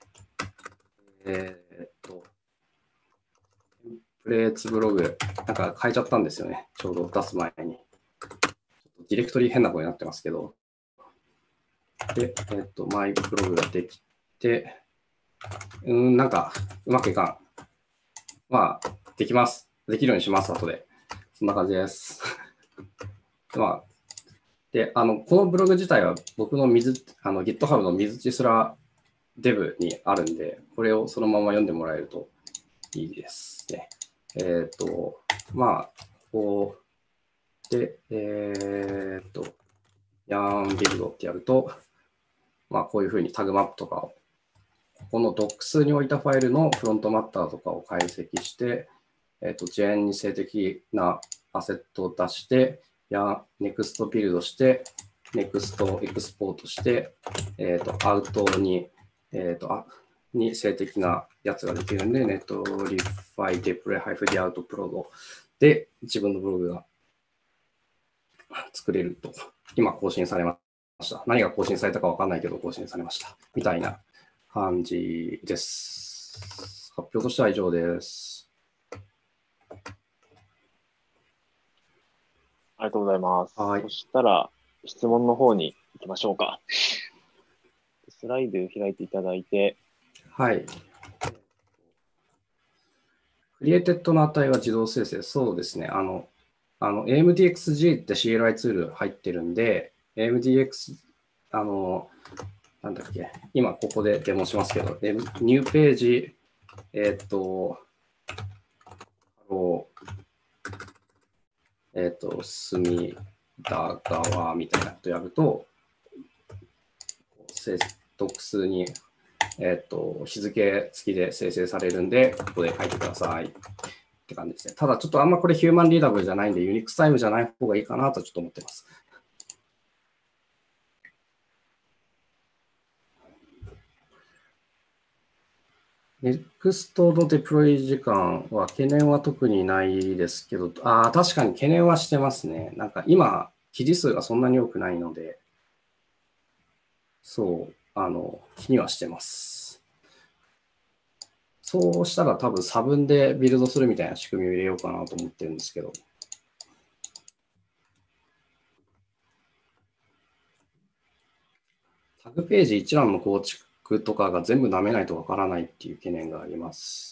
ブログ、なんか変えちゃったんですよね。ちょうど出す前に。ディレクトリ変な声になってますけど。で、マイブログができて、なんかうまくいかん。まあ、できます。できるようにします、後で。そんな感じです。まあ、で、このブログ自体は僕のGitHub の水地すらデブにあるんで、これをそのまま読んでもらえるといいですね。まあ、こうで、ヤーンビルドってやると、まあ、こういうふうにタグマップとかを、この Docs に置いたファイルのフロントマッターとかを解析して、ジェーンに静的なアセットを出して、NEXT ビルドして、NEXT エクスポートして、アウトに、に静的なやつができるんで、Netlify deploy-dout prod で自分のブログが作れると。今更新されました。何が更新されたか分かんないけど更新されました。みたいな感じです。発表としては以上です。 ありがとうございます。 はい。 そしたら、質問の方に行きましょうか。スライドを開いていただいて。 はい。クリエイテッドの値は自動生成。そうですね。AMDXG って CLI ツール入ってるんで、AMDX、なんだっけ、今ここでデモしますけど、ニューページ、 隅田川みたいなことやると、読数に、日付付きで生成されるんで、ここで書いてくださいって感じですね。ただ、ちょっとあんまこれヒューマンリーダブルじゃないんで、ユニックスタイムじゃない方がいいかなとちょっと思ってます。Next のデプロイ時間は懸念は特にないですけど、確かに懸念はしてますね。なんか今、記事数がそんなに多くないので、そう、気にはしてます。そうしたら多分差分でビルドするみたいな仕組みを入れようかなと思ってるんですけど。タグページ一覧の構築とかが全部舐めないとわからないっていう懸念があります。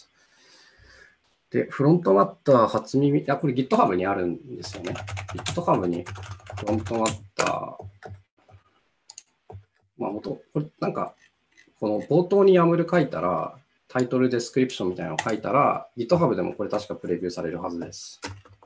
で、フロントマッター初耳、これ GitHub にあるんですよね。GitHub にフロントマッター、これなんか、この冒頭に YAML 書いたら、タイトルデスクリプションみたいなのを書いたら、GitHub でもこれ確かプレビューされるはずです。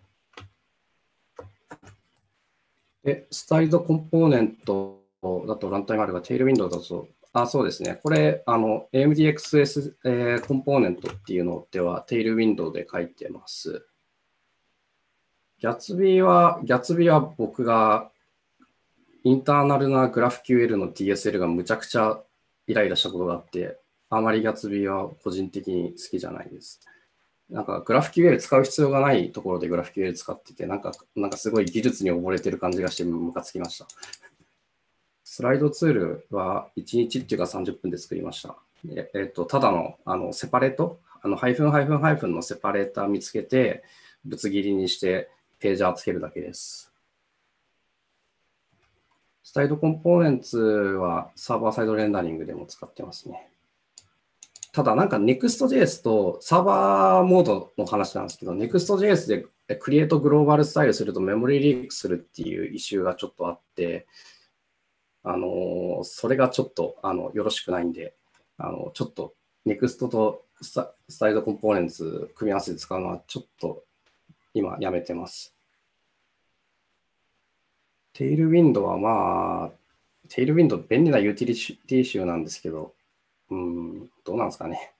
で、スタイルドコンポーネントだとランタイムあるが、テールウィンドウだと、そうですね。これ、AMDXS、コンポーネントっていうのでは、テールウィンドウで書いてます。ギャツビーは僕がインターナルな GraphQL の DSL がむちゃくちゃイライラしたことがあって、あまりギャツビーは個人的に好きじゃないです。なんか GraphQL 使う必要がないところで GraphQL 使ってて、なんかすごい技術に溺れてる感じがしてムカつきました。スライドツールは1日っていうか30分で作りました。ただの、セパレート、ハイフンのセパレーター見つけて、ぶつ切りにしてページャーつけるだけです。スタイルドコンポーネンツはサーバーサイドレンダリングでも使ってますね。ただなんか Next.js とサーバーモードの話なんですけど、Next.js でクリエイトグローバルスタイルするとメモリリークするっていうイシューがちょっとあって、それがちょっとよろしくないんで、ちょっと Next とスタイルドコンポーネンツ組み合わせて使うのはちょっと今やめてます。テイルウィンドはテイルウィンド便利なユーティリティ集なんですけど、どうなんですかね。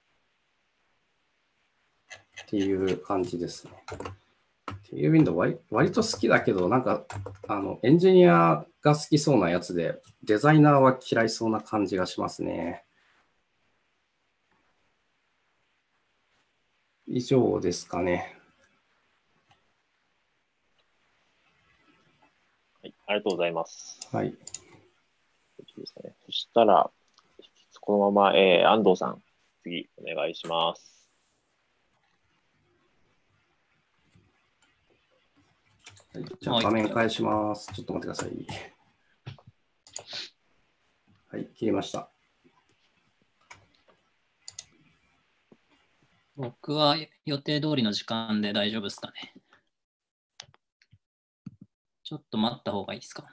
っていう感じですね。テイルウィンド割と好きだけど、なんかエンジニアが好きそうなやつで、デザイナーは嫌いそうな感じがしますね。以上ですかね。 はい、ありがとうございます。 はい。 そしたら、このまま、安藤さん、次、お願いします。 はい、じゃあ画面返します。ちょっと待ってください。はい、切りました。 僕は予定通りの時間で大丈夫ですかね。ちょっと待った方がいいですか。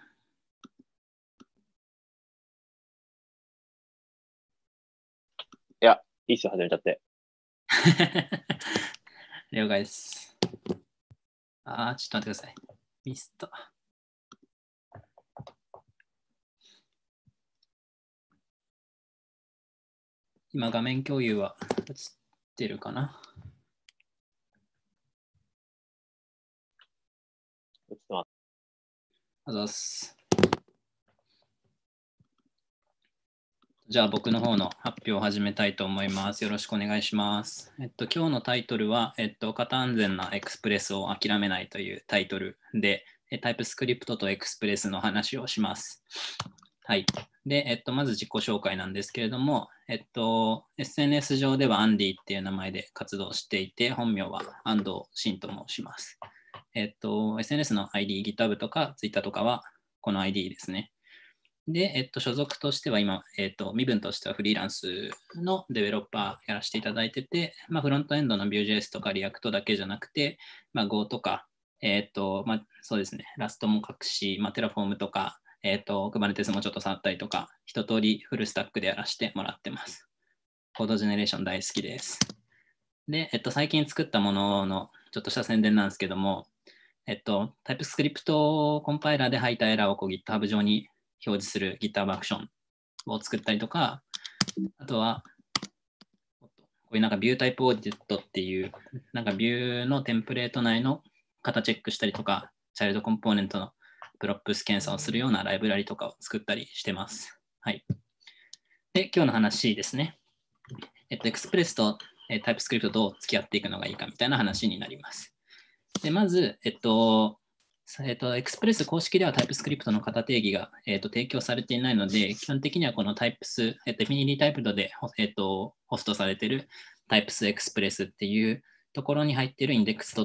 いや、いいっすよ、始めちゃって。 了解です。ちょっと待ってください。ミスった。今、画面共有は映ってるかな。 映ってます。 あざっす。じゃあ僕の方の発表を始めたいと思います。よろしくお願いします。今日のタイトルは、型安全なエクスプレスを諦めないというタイトルで、タイプスクリプトとエクスプレスの話をします。はい。で、まず自己紹介なんですけれども、SNS 上ではアンディっていう名前で活動していて、本名は安藤真と申します。SNS の ID、GitHub とか Twitter とかはこの ID ですね。で、所属としては今、身分としてはフリーランスのデベロッパーやらせていただいてて、フロントエンドの Vue.js とか React だけじゃなくて、Go とか、そうですね、ラストも書くし、テラフォームとか、Kubernetes もちょっと触ったりとか、一通りフルスタックでやらせてもらってます。コードジェネレーション大好きです。 で、最近作ったもののちょっとした宣伝なんですけども、TypeScript コンパイラーで吐いたエラーをこう GitHub 上に表示する GitHub アクションを作ったりとか、あとは、こういうなんかビュータイプオーディットっていう、なんかビューのテンプレート内の型チェックしたりとか、チャイルドコンポーネントのプロップス検査をするようなライブラリとかを作ったりしてます。はい。で、今日の話ですね。Express とTypeScript どう付き合っていくのがいいかみたいな話になります。でまず、Express 公式では TypeScript の型定義が、提供されていないので、基本的にはこの Types、Affinity Typed で、ホストされている Types Express っていうところに入っている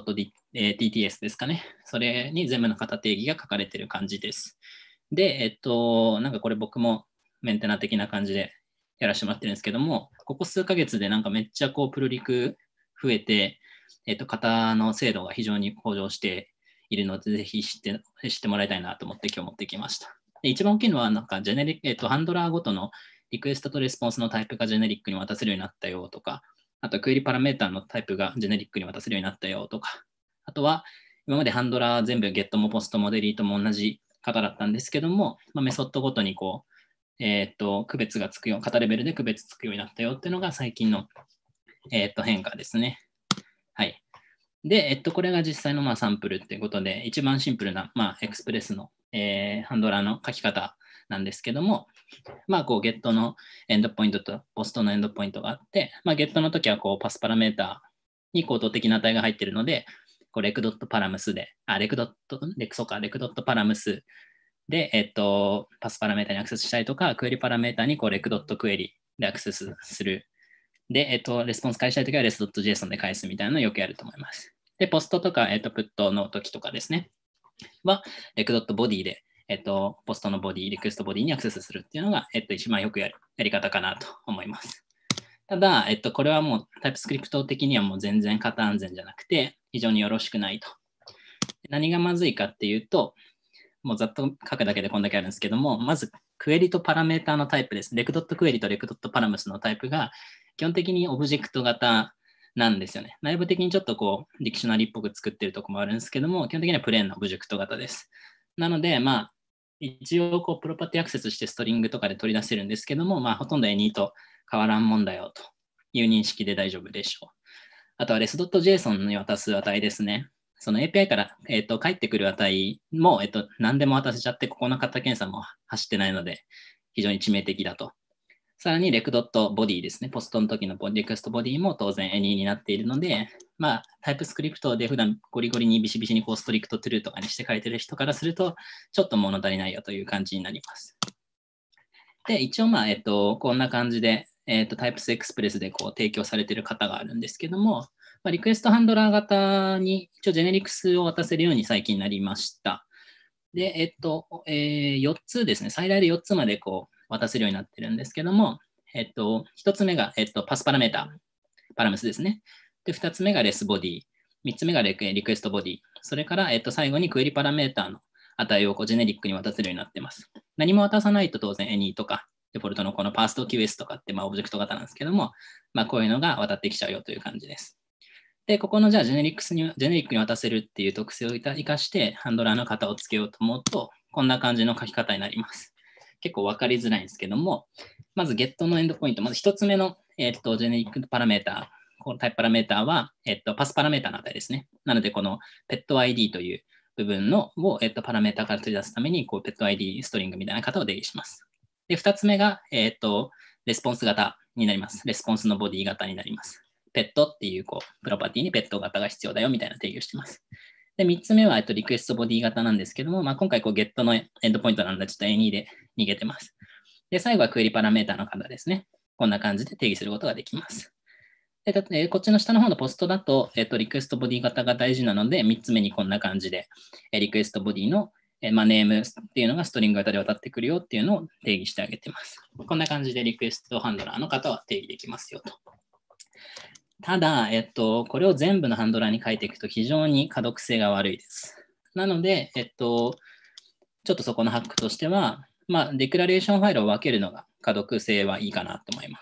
index.dts ですかね。それに全部の型定義が書かれている感じです。で、なんかこれ僕もメンテナ的な感じでやらせてもらってるんですけども、ここ数ヶ月でなんかめっちゃこうプルリク増えて、型の精度が非常に向上しているので、ぜひ知ってもらいたいなと思って今日持ってきました。で一番大きいのは、なんかジェネリック、ハンドラーごとのリクエストとレスポンスのタイプがジェネリックに渡せるようになったよとか、あとクエリパラメータのタイプがジェネリックに渡せるようになったよとか、あとは今までハンドラー全部ゲットもポストもデリートも同じ型だったんですけども、メソッドごとにこう、区別がつくよう、型レベルで区別つくようになったよっていうのが最近の、変化ですね。はい。で、これが実際のサンプルっていうことで、一番シンプルな、エクスプレスの、ハンドラーの書き方なんですけども、こう、ゲットのエンドポイントとポストのエンドポイントがあって、ゲットの時はこうパスパラメータに口頭的な値が入っているので、こうレクドットパラムスで、レクドットパラムスで、パスパラメータにアクセスしたりとか、クエリパラメータにこうレクドットクエリでアクセスする。で、レスポンス返したいときは res.json で返すみたいなのをよくやると思います。で、ポストとか、プットの時とかですね、は、rec.body で、ポストのボディ、リクエストボディにアクセスするっていうのが、一番よくやり方かなと思います。ただ、これはもう TypeScript 的にはもう全然型安全じゃなくて、非常によろしくないと。何がまずいかっていうと、もうざっと書くだけでこんだけあるんですけども、まず、クエリとパラメータのタイプです。レクドットクエリとレクドットパラムスのタイプが、基本的にオブジェクト型なんですよね。内部的にちょっとこう、ディクショナリーっぽく作ってるところもあるんですけども、基本的にはプレーンのオブジェクト型です。なので、一応こう、プロパティアクセスしてストリングとかで取り出せるんですけども、ほとんど Any と変わらんもんだよという認識で大丈夫でしょう。あとは res.json に渡す値ですね。その API から、返ってくる値も、何でも渡せちゃって、ここの型検査も走ってないので、非常に致命的だと。さらに、rec.body ですね。ポストの時のリクエストボディも当然 Any になっているので、TypeScript で普段ゴリゴリにビシビシにこうストリクトトゥルーとかにして書いてる人からすると、ちょっと物足りないよという感じになります。で、一応、こんな感じで、Types Express でこう提供されている型があるんですけども、リクエストハンドラー型に一応ジェネリクスを渡せるように最近なりました。で、4つですね、最大で4つまでこう渡せるようになってるんですけども、1つ目が、パスパラメータ、パラムスですね。で、2つ目がレスボディ、3つ目がリクエストボディ、それから、最後にクエリパラメータの値をこうジェネリックに渡せるようになっています。何も渡さないと当然 Any とか、デフォルトのこのパースト QS とかってオブジェクト型なんですけども、こういうのが渡ってきちゃうよという感じです。で、ここのじゃあジェネリックに渡せるっていう特性を生かして、ハンドラーの型をつけようと思うと、こんな感じの書き方になります。結構分かりづらいんですけども、まず get のエンドポイント、まず1つ目の、ジェネリックパラメータ、このタイプパラメータは、パスパラメータの値ですね。なので、この PET-ID という部分を、パラメータから取り出すために、こう PET-ID ストリングみたいな型を定義します。で、2つ目が、レスポンス型になります。レスポンスのボディ型になります。PET っていう、プロパティに PET 型が必要だよみたいな定義をしています。で、3つ目は、リクエストボディ型なんですけども、今回、GET のエンドポイントなので、ちょっと Any で逃げてます。で、最後はクエリパラメータの型ですね。こんな感じで定義することができます。で、こっちの下の方のポストだと、リクエストボディ型が大事なので、3つ目にこんな感じで、リクエストボディのネームっていうのがストリング型で渡ってくるよっていうのを定義してあげてます。こんな感じでリクエストハンドラーの型は定義できますよと。ただ、これを全部のハンドラーに書いていくと非常に可読性が悪いです。なので、ちょっとそこのハックとしては、デクラレーションファイルを分けるのが可読性はいいかなと思います。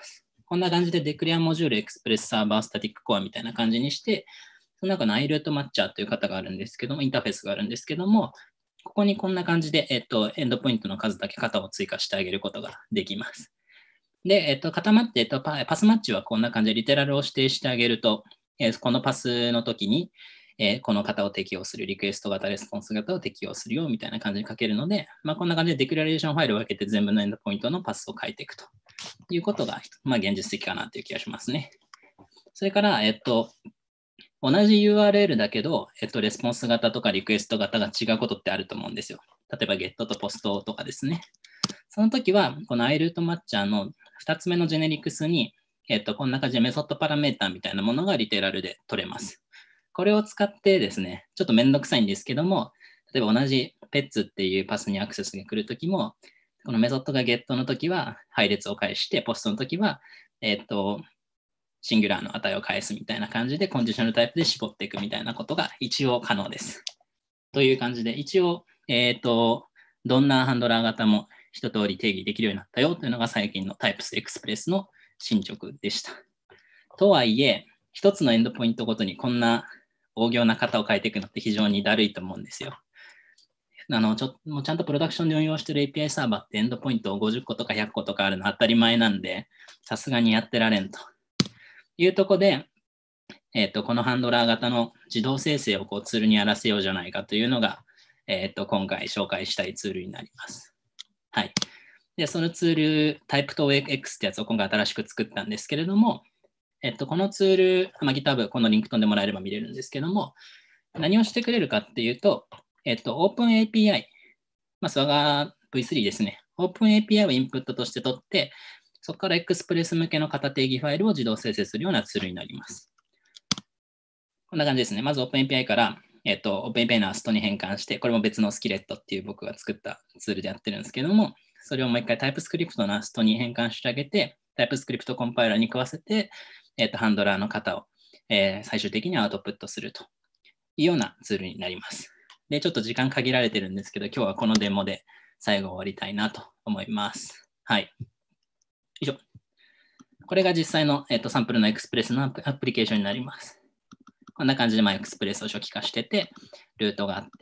こんな感じでデクレアモジュールエクスプレスサーバースタティックコアみたいな感じにして、その中の iRoute マッチャーという型があるんですけども、インターフェースがあるんですけども、ここにこんな感じで、エンドポイントの数だけ型を追加してあげることができます。で、固まって、パスマッチはこんな感じでリテラルを指定してあげると、このパスの時に、この型を適用する、リクエスト型、レスポンス型を適用するよみたいな感じに書けるので、こんな感じでデクラレーションファイルを分けて全部のエンドポイントのパスを書いていくということが、現実的かなという気がしますね。それから、同じ URL だけど、レスポンス型とかリクエスト型が違うことってあると思うんですよ。例えば GET と POST とかですね。その時は、この iRoute マッチャーの2つ目のジェネリクスに、こんな感じでメソッドパラメータみたいなものがリテラルで取れます。これを使ってですね、ちょっとめんどくさいんですけども、例えば同じ PETS っていうパスにアクセスが来るときも、このメソッドが GET のときは配列を返して、POST のときは、シンギュラーの値を返すみたいな感じで、コンディショナルタイプで絞っていくみたいなことが一応可能です。という感じで、一応、どんなハンドラー型も一通り定義できるようになったよというのが最近の Types Express の進捗でした。とはいえ、一つのエンドポイントごとにこんな大行な型を変えていくのって非常にだるいと思うんですよ。もうちゃんとプロダクションで運用している API サーバーってエンドポイントを50個とか100個とかあるのは当たり前なんで、さすがにやってられんというところで、このハンドラー型の自動生成をツールにやらせようじゃないかというのが、今回紹介したいツールになります。はい。で、そのツール、Type2X ってやつを今回新しく作ったんですけれども、このツール、GitHub、このリンク飛んでもらえれば見れるんですけども、何をしてくれるかっていうと、OpenAPI、Swagger V3 ですね。OpenAPI をインプットとして取って、そこから Express 向けの型定義ファイルを自動生成するようなツールになります。こんな感じですね。まず OpenAPI から、OpenAPI の AST に変換して、これも別のスキレットっていう僕が作ったツールでやってるんですけども、それをもう一回 TypeScript の AST に変換してあげて、TypeScript コンパイラーに食わせて、ハンドラーの型を、最終的にアウトプットするというようなツールになります。で、ちょっと時間限られてるんですけど、今日はこのデモで最後終わりたいなと思います。はい。以上。これが実際の、サンプルのエクスプレスのアプリケーションになります。こんな感じでエクスプレスを初期化してて、ルートがあって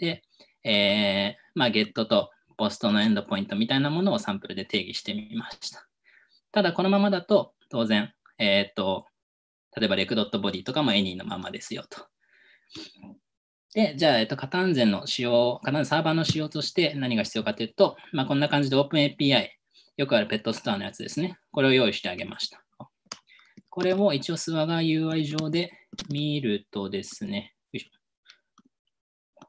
、GET と POST のエンドポイントみたいなものをサンプルで定義してみました。ただ、このままだと当然、例えば rec.body とかも any のままですよと。で、じゃあ、カタンゼンの仕様、カタンゼンサーバーの仕様として何が必要かというと、こんな感じで OpenAPI、よくあるペットストアのやつですね。これを用意してあげました。これを一応Swagger UI 上で見るとですね、よいしょ。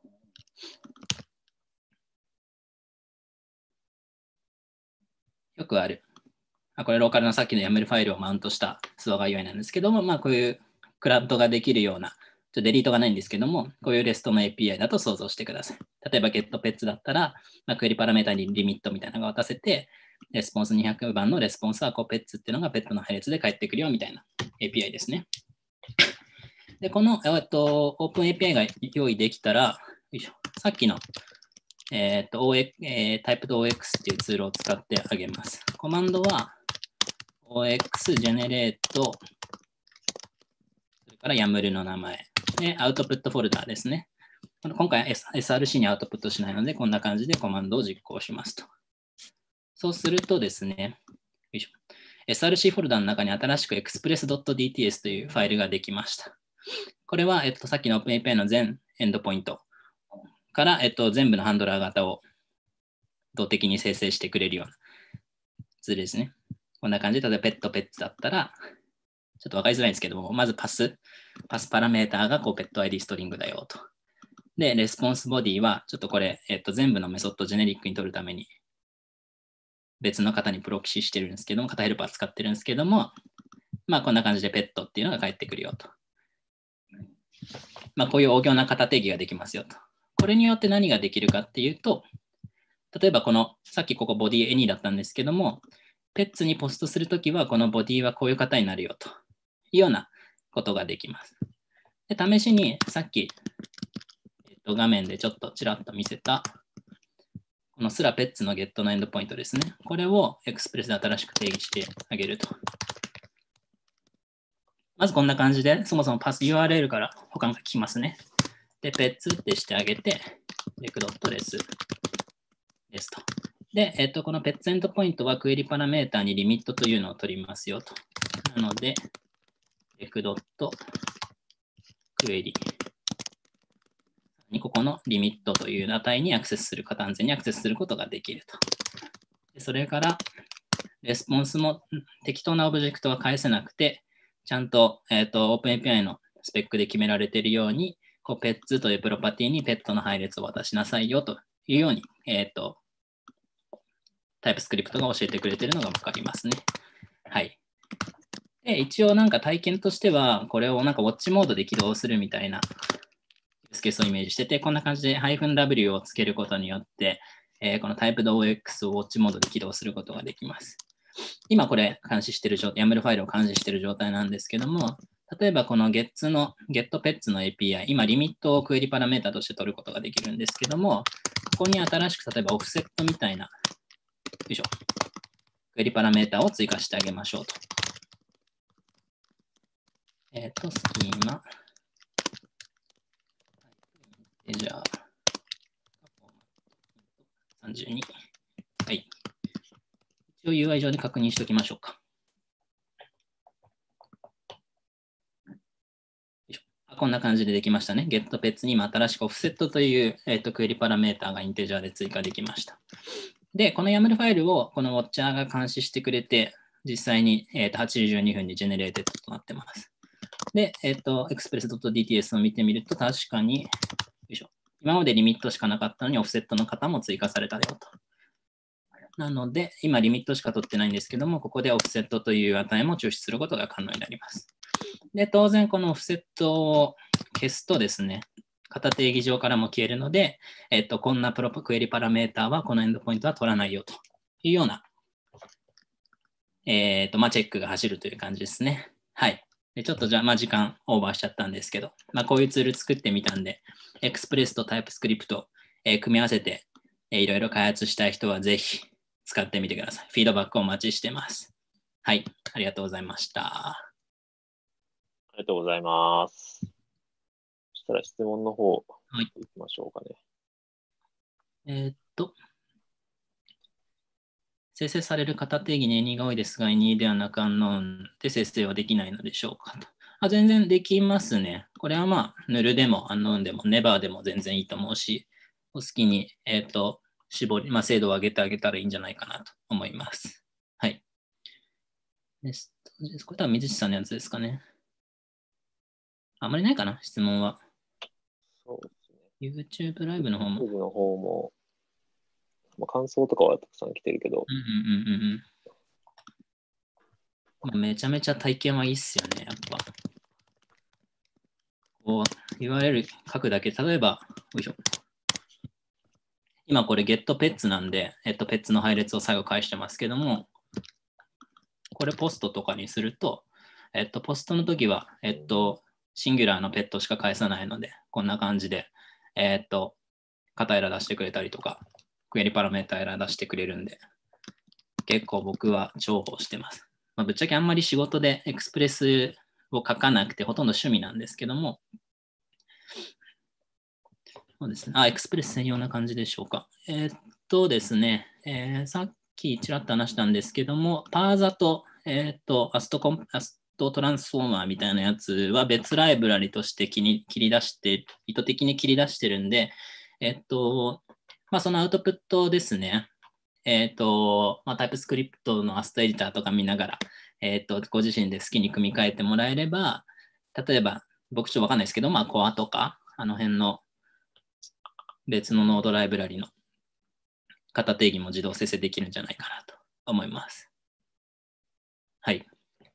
よくある。これローカルのさっきの YAML ファイルをマウントした Swagger UI なんですけども、こういうクラウドができるような、デリートがないんですけども、こういう REST の API だと想像してください。例えば GetPets だったら、クエリパラメータにリミットみたいなのが渡せて、レスポンス200番のレスポンスはPets っていうのがペットの配列で返ってくるよみたいな API ですね。で、この、OpenAPI が用意できたら、さっきの、Typed-OX っていうツールを使ってあげます。コマンドは OX-generate、それから YAML の名前。で、アウトプットフォルダーですね。今回は SRC にアウトプットしないので、こんな感じでコマンドを実行しますと。そうするとですね、SRC フォルダの中に新しく express.dts というファイルができました。これは、さっきの OpenAPI の全エンドポイントから、全部のハンドラー型を動的に生成してくれるようなツールですね。こんな感じで、例えばペットだったら、ちょっとわかりづらいんですけども、まずパスパラメーターがペット ID ストリングだよと。で、レスポンスボディは、ちょっとこれ、全部のメソッドをジェネリックに取るために、別の方にプロキシしてるんですけども、型ヘルパー使ってるんですけども、こんな感じでペットっていうのが返ってくるよと。こういう大行な型定義ができますよと。これによって何ができるかっていうと、例えばさっきここボディ any だったんですけども、ペッツにポストするときは、このボディはこういう型になるよというようなことができます。で、試しにさっき、画面でちょっとちらっと見せた、このスラペッツのゲットのエンドポイントですね。これをエクスプレスで新しく定義してあげると。 まずこんな感じで、そもそもパス URL から保管が聞きますね。で、ペッツってしてあげて、rec.res ですと。で、このペッツエンドポイントはクエリパラメータにリミットというのを取りますよと。なので、rec.query にここのリミットという値にアクセスするか、完全にアクセスすることができると。でそれから、レスポンスも適当なオブジェクトは返せなくて、ちゃんと、OpenAPI のスペックで決められているように、ペッツというプロパティにペットの配列を渡しなさいよというように、タイプスクリプトが教えてくれているのが分かりますね。はい。で、一応なんか体験としては、これをなんかウォッチモードで起動するみたいなユースケースをイメージしてて、こんな感じで -w をつけることによって、この typed.ox をウォッチモードで起動することができます。今これ監視している状態、YAML ファイルを監視している状態なんですけども、例えばこの Gets の GetPets の API、今リミットをクエリパラメータとして取ることができるんですけども、ここに新しく例えばオフセットみたいな、よいしょ、クエリパラメータを追加してあげましょうと。スキーマ、じゃあ、32。はい。一応 UI 上で確認しておきましょうか。こんな感じでできましたね。GetPets に今新しくオフセットという、クエリパラメータがインテジャーで追加できました。で、この YAML ファイルをこのウォッチャーが監視してくれて、実際に、82分にジェネレーテッドとなってます。で、express.dts を見てみると、確かに、よいしょ、今までリミットしかなかったのにオフセットの型も追加されたよと。なので、今リミットしか取ってないんですけども、ここでオフセットという値も抽出することが可能になります。で、当然このオフセットを消すとですね、型定義上からも消えるので、こんなクエリパラメータはこのエンドポイントは取らないよというような、チェックが走るという感じですね。はい。でちょっとじゃあ、時間オーバーしちゃったんですけど、こういうツール作ってみたんで、Express と TypeScript、組み合わせて、いろいろ開発したい人はぜひ使ってみてください。フィードバックをお待ちしてます。はい。ありがとうございました。 ありがとうございます。そしたら質問の方、いきましょうかね。 生成される型定義に any が多いですが、any ではなく unknown で生成はできないのでしょうかと。全然できますね。これはnull でも unknown でも never でも全然いいと思うし、お好きに、絞り、精度を上げてあげたらいいんじゃないかなと思います。はい。これ多分水地さんのやつですかね。あまりないかな、質問は。 そうですね。 YouTube ライブの方も。 YouTube の方も、感想とかはたくさん来てるけど。 めちゃめちゃ体験はいいっすよね、やっぱ。こう URL 書くだけ、例えば、よいしょ。今これ GetPets なんで、Pets の配列を最後返してますけども、これポストとかにすると、ポストの時は、シンギュラーのペットしか返さないので、こんな感じで、型エラー出してくれたりとか、クエリパラメータエラー出してくれるんで、結構僕は重宝してます。ぶっちゃけあんまり仕事でエクスプレスを書かなくて、ほとんど趣味なんですけども、そうですね。エクスプレス専用な感じでしょうか。ですね、さっきちらっと話したんですけども、パーザと、アストトランスフォーマーみたいなやつは別ライブラリとして切り出して、意図的に切り出してるんで、そのアウトプットですね。タイプスクリプトのアストエディターとか見ながら、ご自身で好きに組み替えてもらえれば、例えば、僕ちょっとわかんないですけど、コアとか、あの辺の別のノードライブラリの型定義も自動生成できるんじゃないかなと思います。はい。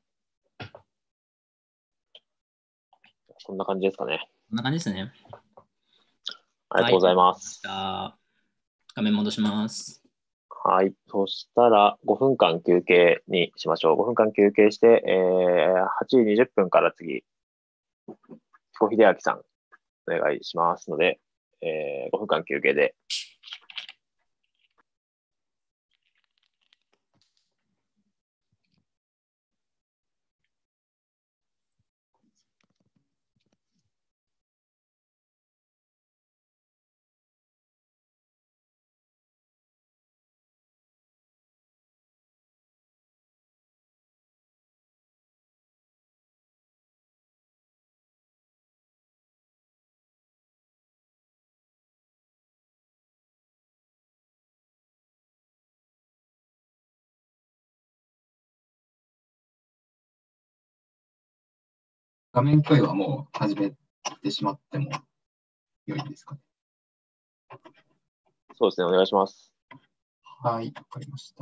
こんな感じですかね。 こんな感じですね。 ありがとうございます。 画面戻します。 はい。そしたら、5分間休憩にしましょう。5分間休憩して、8時20分から次、彦秀明さん、お願いしますので、5分間休憩で。 画面共有はもう始めてしまっても良いですかね。 そうですね、お願いします。 はい、わかりました。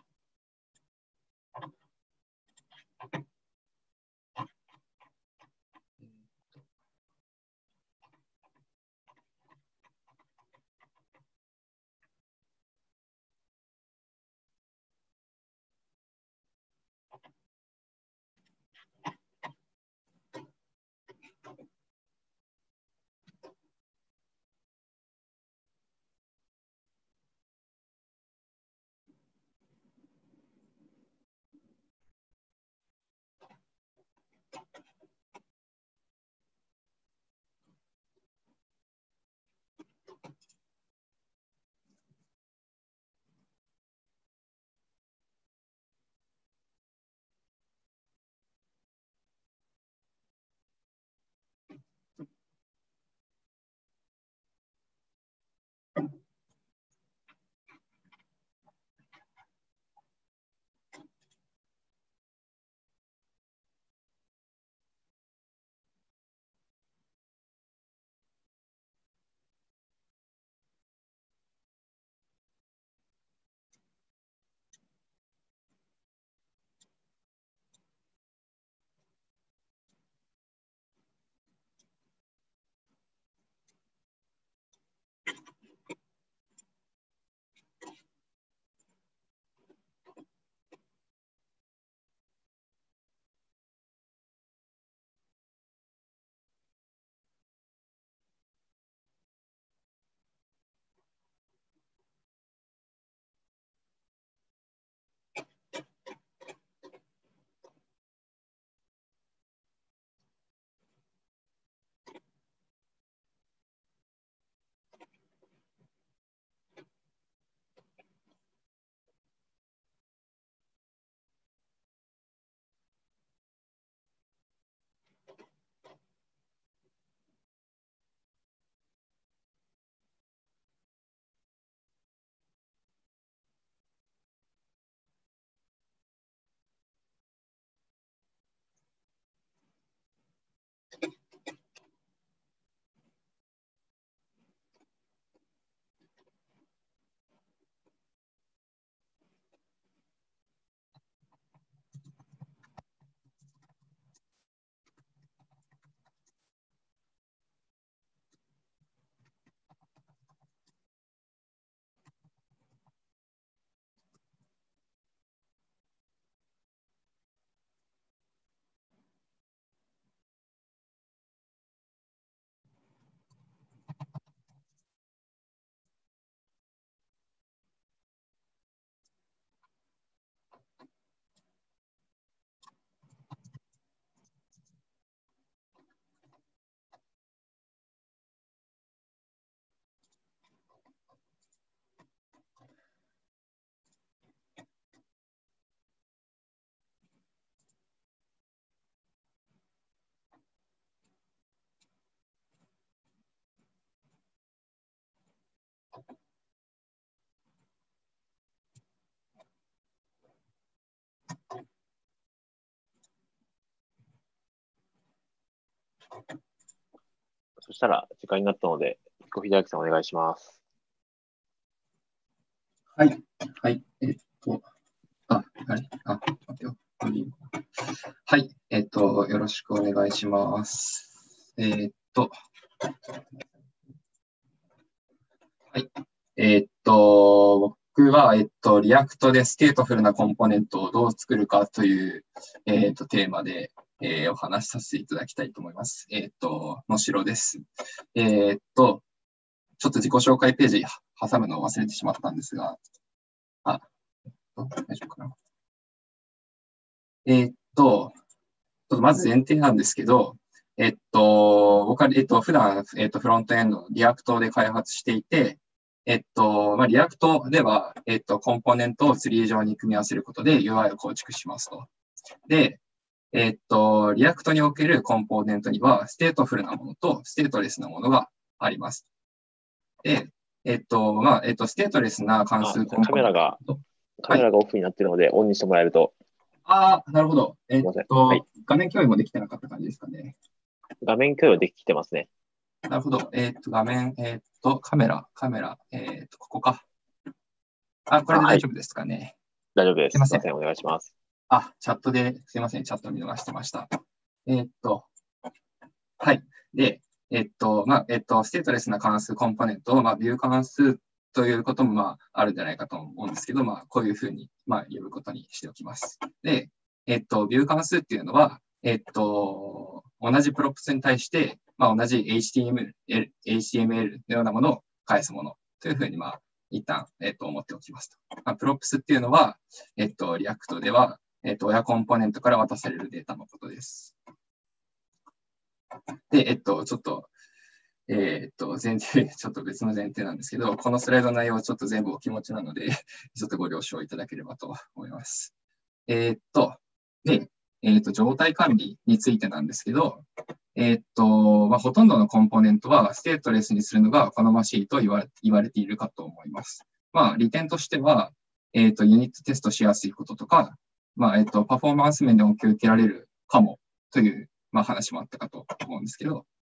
そしたら時間になったので、彦秀明さんお願いします。 はい。はい。待ってよ。はい。よろしくお願いします。はい。僕は、リアクトでステートフルなコンポーネントをどう作るかという、テーマで、お話しさせていただきたいと思います。のしろです。ちょっと自己紹介ページ挟むのを忘れてしまったんですが、大丈夫かな。ちょっとまず前提なんですけど、僕は、普段、フロントエンドのリアクトで開発していて、リアクトでは、コンポーネントをツリー上に組み合わせることで UI を構築しますと。で、リアクトにおけるコンポーネントには、ステートフルなものとステートレスなものがあります。で、ステートレスな関数コンポーネント。 カメラがオフになっているので、オンにしてもらえると。 なるほど。 すみません。はい。 画面共有もできてなかった感じですかね。 画面共有できてますね。 なるほど。画面、カメラ、ここか。あ、これで大丈夫ですかね。 大丈夫です。 すいません。 お願いします。 チャットで、すいません。チャット見逃してました。はい。で、ステートレスな関数コンポーネントを、ビュー関数ということも、あるんじゃないかと思うんですけど、こういうふうに、呼ぶことにしておきます。で、ビュー関数っていうのは、同じプロプスに対して、同じ HTML のようなものを返すものというふうに、一旦、思っておきますと。プロプスっていうのは、リアクトでは、親コンポーネントから渡されるデータのことです。で、ちょっと、前提、ちょっと別の前提なんですけど、このスライドの内容はちょっと全部お気持ちなので、ちょっとご了承いただければと思います。で、状態管理についてなんですけど、ほとんどのコンポーネントはステートレスにするのが好ましいと言われているかと思います。利点としては、ユニットテストしやすいこととか、パフォーマンス面で恩恵を受けられるかもという、話もあったかと思うんですけど、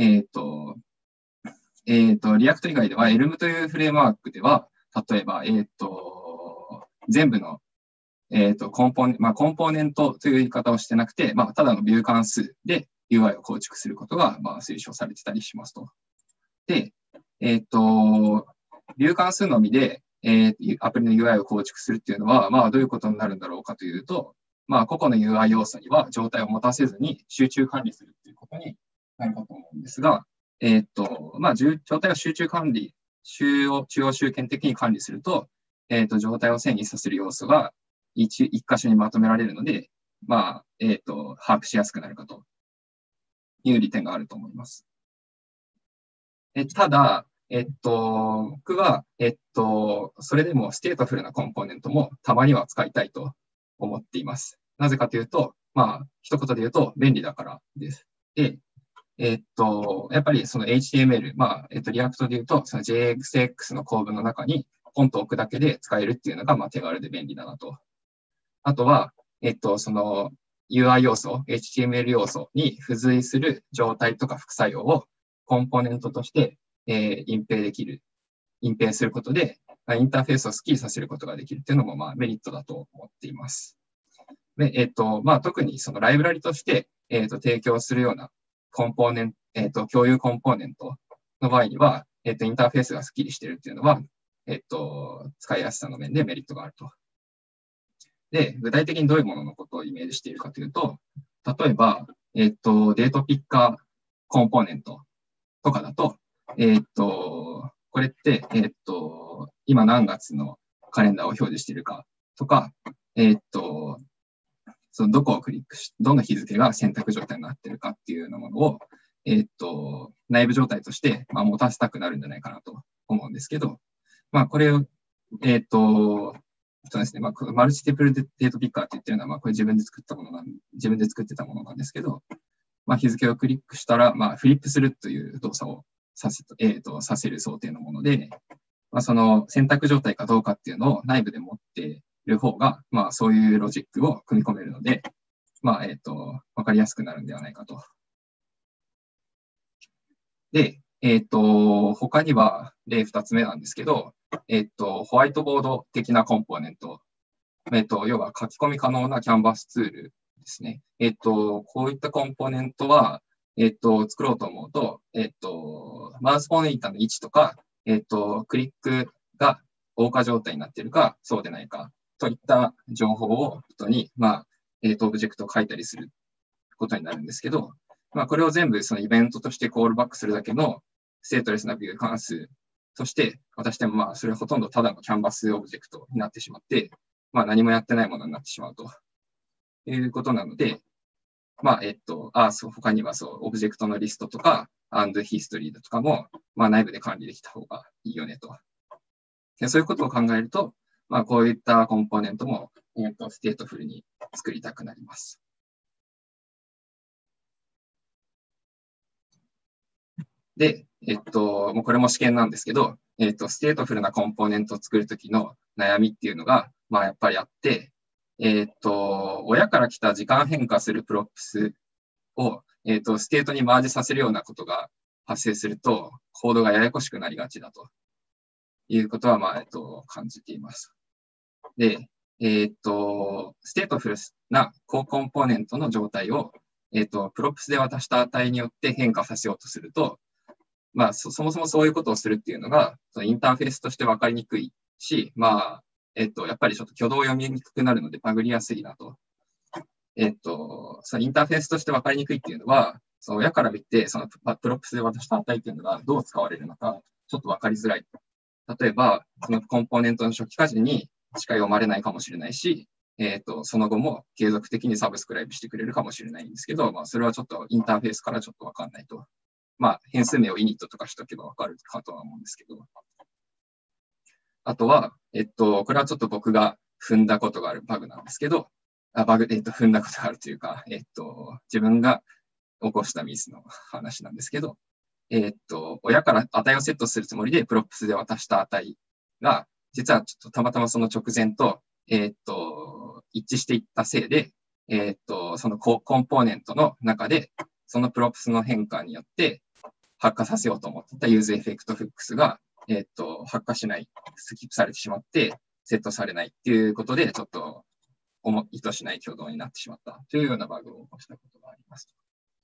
リアクト以外では、Elm というフレームワークでは、例えば、全部の、コンポーネントという言い方をしてなくて、ただのビュー関数で UI を構築することが、推奨されてたりしますと。で、ビュー関数のみで、アプリの UI を構築するっていうのは、どういうことになるんだろうかというと、個々の UI 要素には状態を持たせずに集中管理するっていうことになるかと思うんですが、状態を集中管理、中央集権的に管理すると、状態を遷移させる要素が一箇所にまとめられるので、把握しやすくなるかという利点があると思います。ただ、僕は、それでもステートフルなコンポーネントもたまには使いたいと思っています。なぜかというと、一言で言うと便利だからです。で、やっぱりその HTML、リアクトで言うと、その JXX の構文の中にポンと置くだけで使えるっていうのが、手軽で便利だなと。あとは、その UI 要素、HTML 要素に付随する状態とか副作用をコンポーネントとして、隠蔽することで、インターフェースをスッキリさせることができるっていうのも、メリットだと思っています。で、特にそのライブラリとして、提供するようなコンポーネント、共有コンポーネントの場合には、インターフェースがスッキリしているっていうのは、使いやすさの面でメリットがあると。で、具体的にどういうもののことをイメージしているかというと、例えば、デートピッカーコンポーネントとかだと、これって、今何月のカレンダーを表示しているかとか、そのどこをクリックし、どの日付が選択状態になっているかっていうようなものを、内部状態として、持たせたくなるんじゃないかなと思うんですけど、これを、そうですね、マルチティプルデートピッカーって言ってるのは、これ自分で作ってたものなんですけど、日付をクリックしたら、フリップするという動作をさせる想定のもので、その選択状態かどうかっていうのを内部で持っている方が、そういうロジックを組み込めるので、わかりやすくなるんではないかと。で、他には例2つ目なんですけど、ホワイトボード的なコンポーネント。要は書き込み可能なキャンバスツールですね。こういったコンポーネントは、作ろうと思うと、マウスポインターの位置とか、クリックが謳歌状態になっているか、そうでないか、といった情報を元に、オブジェクトを書いたりすることになるんですけど、これを全部そのイベントとしてコールバックするだけのステートレスなビュー関数として渡しても、それはほとんどただのキャンバスオブジェクトになってしまって、何もやってないものになってしまうということなので、他にはオブジェクトのリストとか、and ヒストリーとかも、内部で管理できた方がいいよねと。でそういうことを考えると、こういったコンポーネントも、ステートフルに作りたくなります。で、もうこれも試験なんですけど、ステートフルなコンポーネントを作るときの悩みっていうのが、やっぱりあって、 親から来た時間変化するプロップスを、ステートにマージさせるようなことが発生すると、コードがややこしくなりがちだということは、感じています。で、ステートフルなコンポーネントの状態を、プロップスで渡した値によって変化させようとすると、そもそもそういうことをするっていうのが、インターフェースとして分かりにくいし、やっぱりちょっと挙動を読みにくくなるのでバグりやすいなと。そのインターフェースとして分かりにくいっていうのは、その親から見て、そのプロップスで渡した値っていうのがどう使われるのか、ちょっと分かりづらい。例えば、そのコンポーネントの初期化時にしか読まれないかもしれないし、その後も継続的にサブスクライブしてくれるかもしれないんですけど、それはちょっとインターフェースからちょっと分かんないと。変数名を init とかしとけば分かるかとは思うんですけど。あとは、これはちょっと僕が踏んだことがあるバグなんですけど、踏んだことがあるというか、自分が起こしたミスの話なんですけど、親から値をセットするつもりでプロップスで渡した値が、実はちょっとたまたまその直前と、一致していったせいで、そのコンポーネントの中で、そのプロップスの変化によって発火させようと思っていたユーズエフェクトフックスが、発火しない、スキップされてしまって、セットされないっていうことで、ちょっと意図しない挙動になってしまったというようなバグを起こしたことがあります。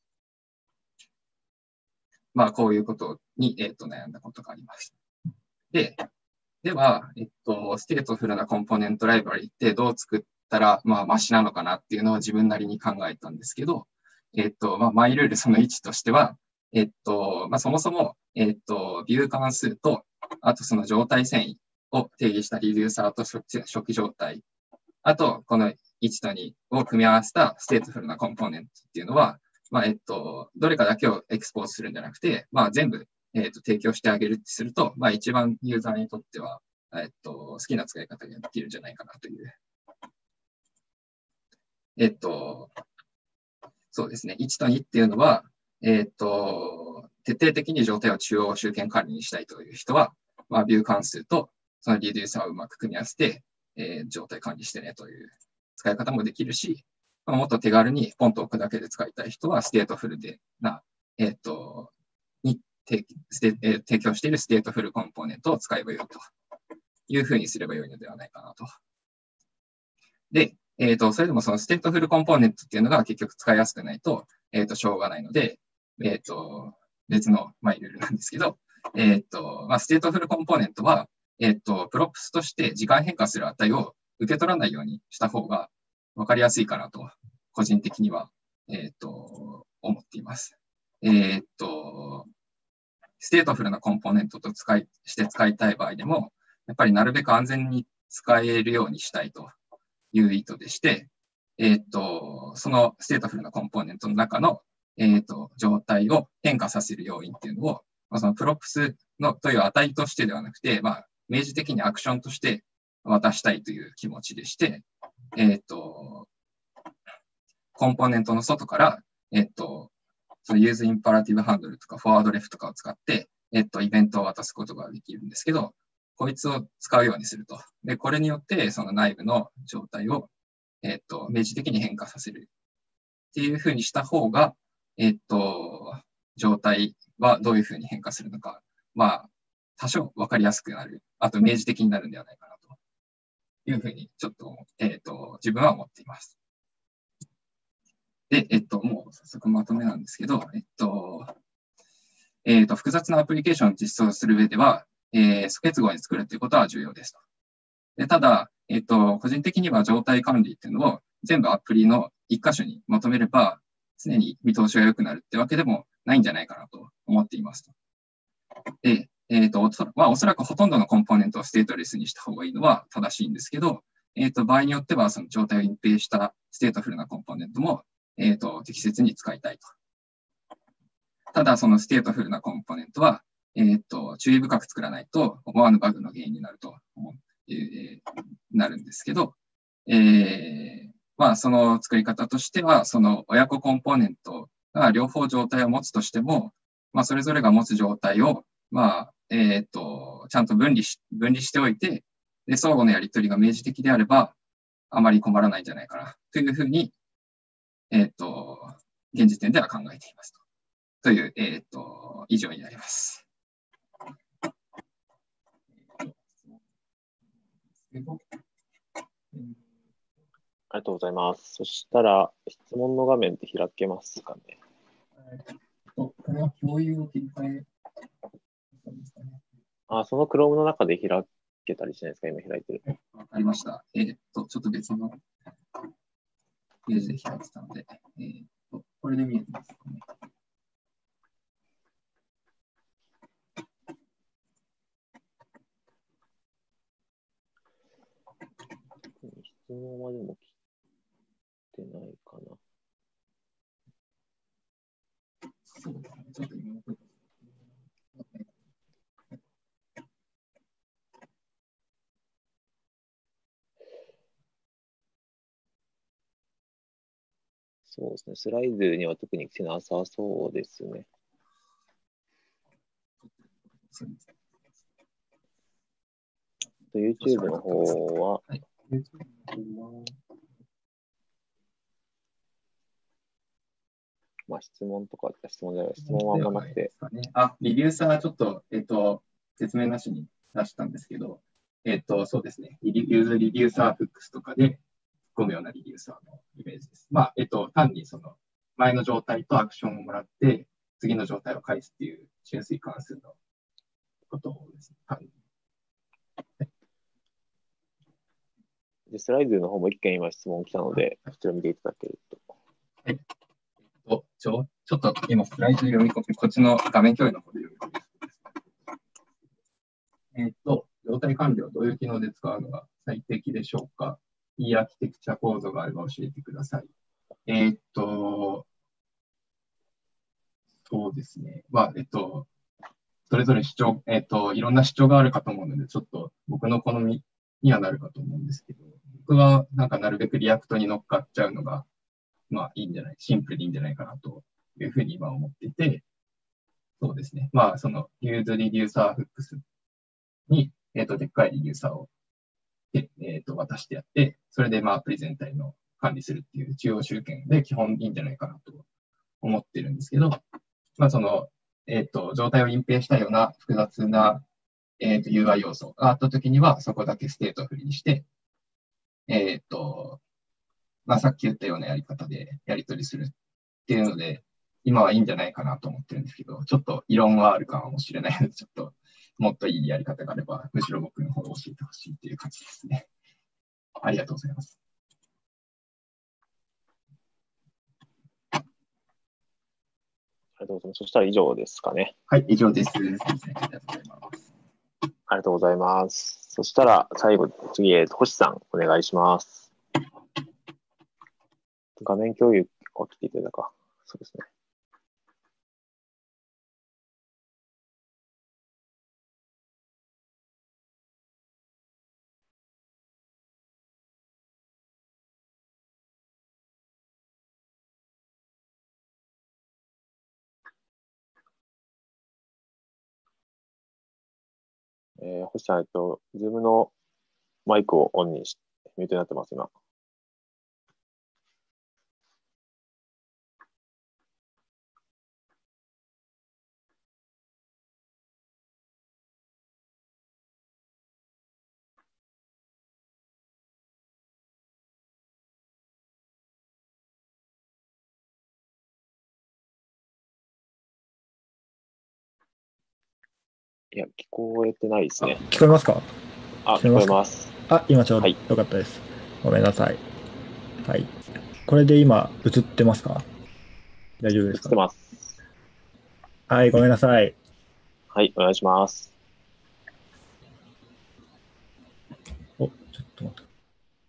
こういうことに、悩んだことがあります。では、ステートフルなコンポーネントライブラリってどう作ったら、マシなのかなっていうのを自分なりに考えたんですけど、マイルールその1としては、そもそも、ビュー関数と、あとその状態遷移を定義したリデューサーと初期状態、あと、この1と2を組み合わせたステートフルなコンポーネントっていうのは、どれかだけをエクスポーズするんじゃなくて、全部、提供してあげるってすると、一番ユーザーにとっては、好きな使い方ができるんじゃないかなという。そうですね。1と2っていうのは、徹底的に状態を中央集権管理にしたいという人は、ビュー関数とそのリデューサーをうまく組み合わせて、状態管理してねという使い方もできるし、もっと手軽にポンと置くだけで使いたい人は、ステートフルでに提供しているステートフルコンポーネントを使えばよいというふうにすればよいのではないかなと。で、それでもそのステートフルコンポーネントっていうのが結局使いやすくないと、しょうがないので、別のルールなんですけど、ステートフルコンポーネントは、プロップスとして時間変化する値を受け取らないようにした方が分かりやすいかなと、個人的には、思っています。ステートフルなコンポーネントとして使いたい場合でも、やっぱりなるべく安全に使えるようにしたいという意図でして、そのステートフルなコンポーネントの中の、状態を変化させる要因っていうのを、そのプロップスのという値としてではなくて、明示的にアクションとして渡したいという気持ちでして、コンポーネントの外から、そのユーズインパラティブハンドルとかフォワードレフとかを使って、イベントを渡すことができるんですけど、こいつを使うようにすると。で、これによって、その内部の状態を、明示的に変化させるっていうふうにした方が、状態はどういうふうに変化するのか、多少わかりやすくなる。あと、明示的になるんではないかなというふうに、ちょっと、自分は思っています。で、もう早速まとめなんですけど、複雑なアプリケーションを実装する上では、素結合に作るということは重要ですと。でただ、個人的には状態管理っていうのを全部アプリの一箇所にまとめれば、常に見通しが良くなるってわけでもないんじゃないかなと思っていますと。で、おそらくほとんどのコンポーネントをステートレスにした方がいいのは正しいんですけど、場合によってはその状態を隠蔽したステートフルなコンポーネントも、適切に使いたいと。ただ、そのステートフルなコンポーネントは、注意深く作らないと思わぬバグの原因になるとなるんですけど、その作り方としては、その親子コンポーネントが両方状態を持つとしても、それぞれが持つ状態を、ちゃんと分離しておいて、で、相互のやり取りが明示的であれば、 あまり困らないんじゃないかな、というふうに、現時点では考えていますという、以上になります。 ありがとうございます。そしたら、質問の画面って開けますかね。 これは共有を切り替えその Chrome の中で開けたりしないですか？今開いてる。 わかりました。ちょっと別のページで開いてたので、これで見えてますかね。 質問までも来てないかな。 そうですね。ちょっと今そうですね。スライドには特に来てなさそうですね。YouTube の方は、質問とか、質問はあんまなくて。 リデューサーちょっと、説明なしに出したんですけど、そうですね。ユーズリデューサーフックスとかで突っ込むようなリデューサーのイメージです。単にその前の状態とアクションをもらって、次の状態を返すっていう純粋関数のことをですね。 でスライドの方も一件今質問来たので、そちら見ていただけると。 はい。ちょっと今スライド読み込み、こっちの画面共有の方で読み込みです。状態管理をどういう機能で使うのが最適でしょうか？いいアーキテクチャ構造があれば教えてください。そうですね。それぞれ主張、いろんな主張があるかと思うので、ちょっと僕の好みにはなるかと思うんですけど、僕はなるべくリアクトに乗っかっちゃうのが、いいんじゃない、シンプルでいいんじゃないかなというふうに今思っていて、そうですね。その、ユーズリデューサーフックスに、でっかいリデューサーを、渡してやって、それでアプリ全体の管理するっていう中央集権で基本いいんじゃないかなと思ってるんですけど、その、状態を隠蔽したような複雑な、UI 要素があったときには、そこだけステートをフリーにして、さっき言ったようなやり方でやり取りするっていうので、今はいいんじゃないかなと思ってるんですけど、ちょっと異論はあるかもしれないので、ちょっともっといいやり方があれば、むしろ僕の方を教えてほしいっていう感じですね。ありがとうございます。 ありがとうございます。そしたら以上ですかね。 はい、以上です。先生、ありがとうございます。 ありがとうございます。そしたら最後、次、星さん、お願いします。画面共有を切っていただくか。そうですね。星さん、Zoom のマイクをオンにして、ミュートになってます、今。いや、聞こえてないですね。 聞こえますか？ 聞こえます。 今ちょうどよかったです。ごめんなさい。はい。これで今、映ってますか？大丈夫ですか？ 映ってます。 はい、ごめんなさい。 はい、お願いします。 ちょっと待って。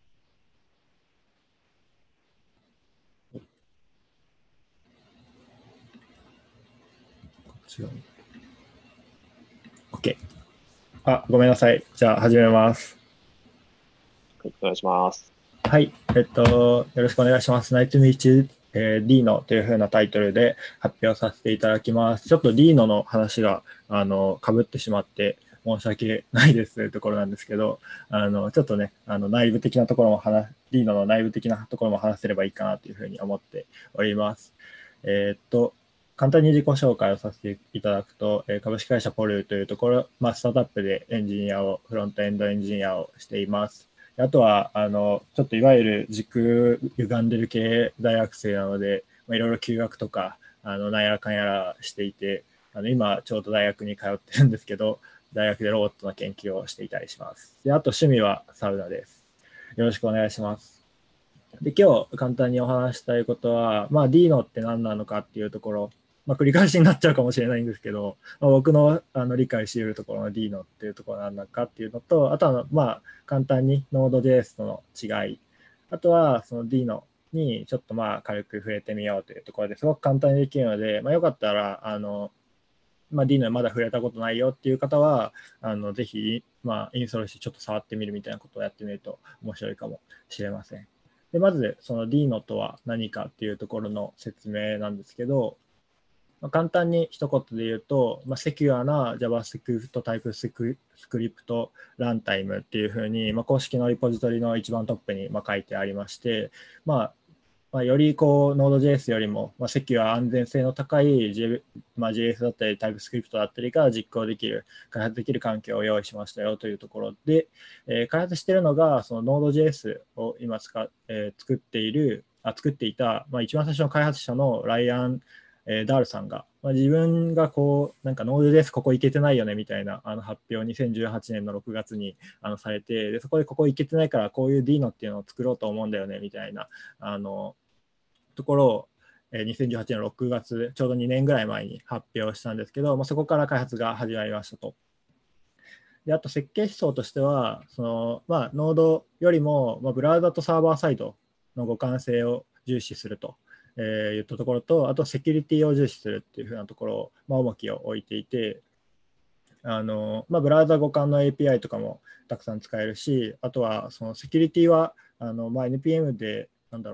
違う。OK。ごめんなさい。じゃあ、始めます。 はい、お願いします。 はい。よろしくお願いします。Nice to meet you, Dino というふうなタイトルで発表させていただきます。ちょっと Dino の話が被ってしまって、 申し訳ないですというところなんですけど、ちょっとね、内部的なところもリーノの内部的なところも話せればいいかなというふうに思っております。簡単に自己紹介をさせていただくと、株式会社ポルというところ、スタートアップでフロントエンドエンジニアをしています。あとは、ちょっといわゆる軸歪んでる系大学生なので、いろいろ休学とか、なんやらかんやらしていて、今ちょうど大学に通ってるんですけど、大学でロボットの研究をしていたりします。で、あと趣味はサウナです。よろしくお願いします。で、今日簡単にお話したいことは、Dino って何なのかっていうところ、繰り返しになっちゃうかもしれないんですけど、僕の理解しているところの Dino っていうところ何なのかっていうのと、あとは簡単に Node.js との違い、あとはその Dino にちょっと軽く触れてみようというところですごく簡単にできるので、よかったらDino にまだ触れたことないよっていう方は、ぜひ、インストールしてちょっと触ってみるみたいなことをやってみると面白いかもしれません。で、まず、その Dino とは何かっていうところの説明なんですけど、簡単に一言で言うと、セキュアな JavaScript、TypeScript、ランタイムっていうふうに、公式のリポジトリの一番トップに書いてありまして、よりNode.js よりも、セキュア安全性の高い、JS だったり TypeScript だったりが実行できる、開発できる環境を用意しましたよというところで、開発しているのが、その Node.js を今作っていた、一番最初の開発者のライアン・ダールさんが、自分がなんか Node.js ここいけてないよねみたいな発表を2018年の6月にされて、でそこでここいけてないからこういう Dino っていうのを作ろうと思うんだよねみたいなところを2018年の6月、ちょうど2年ぐらい前に発表したんですけど、そこから開発が始まりましたと。であと設計思想としては、ノードよりも、ブラウザとサーバーサイドの互換性を重視すると。いったところと、あとセキュリティを重視するっていうふうなところを、重きを置いていて、ブラウザ互換の API とかもたくさん使えるし、あとはそのセキュリティはNPM で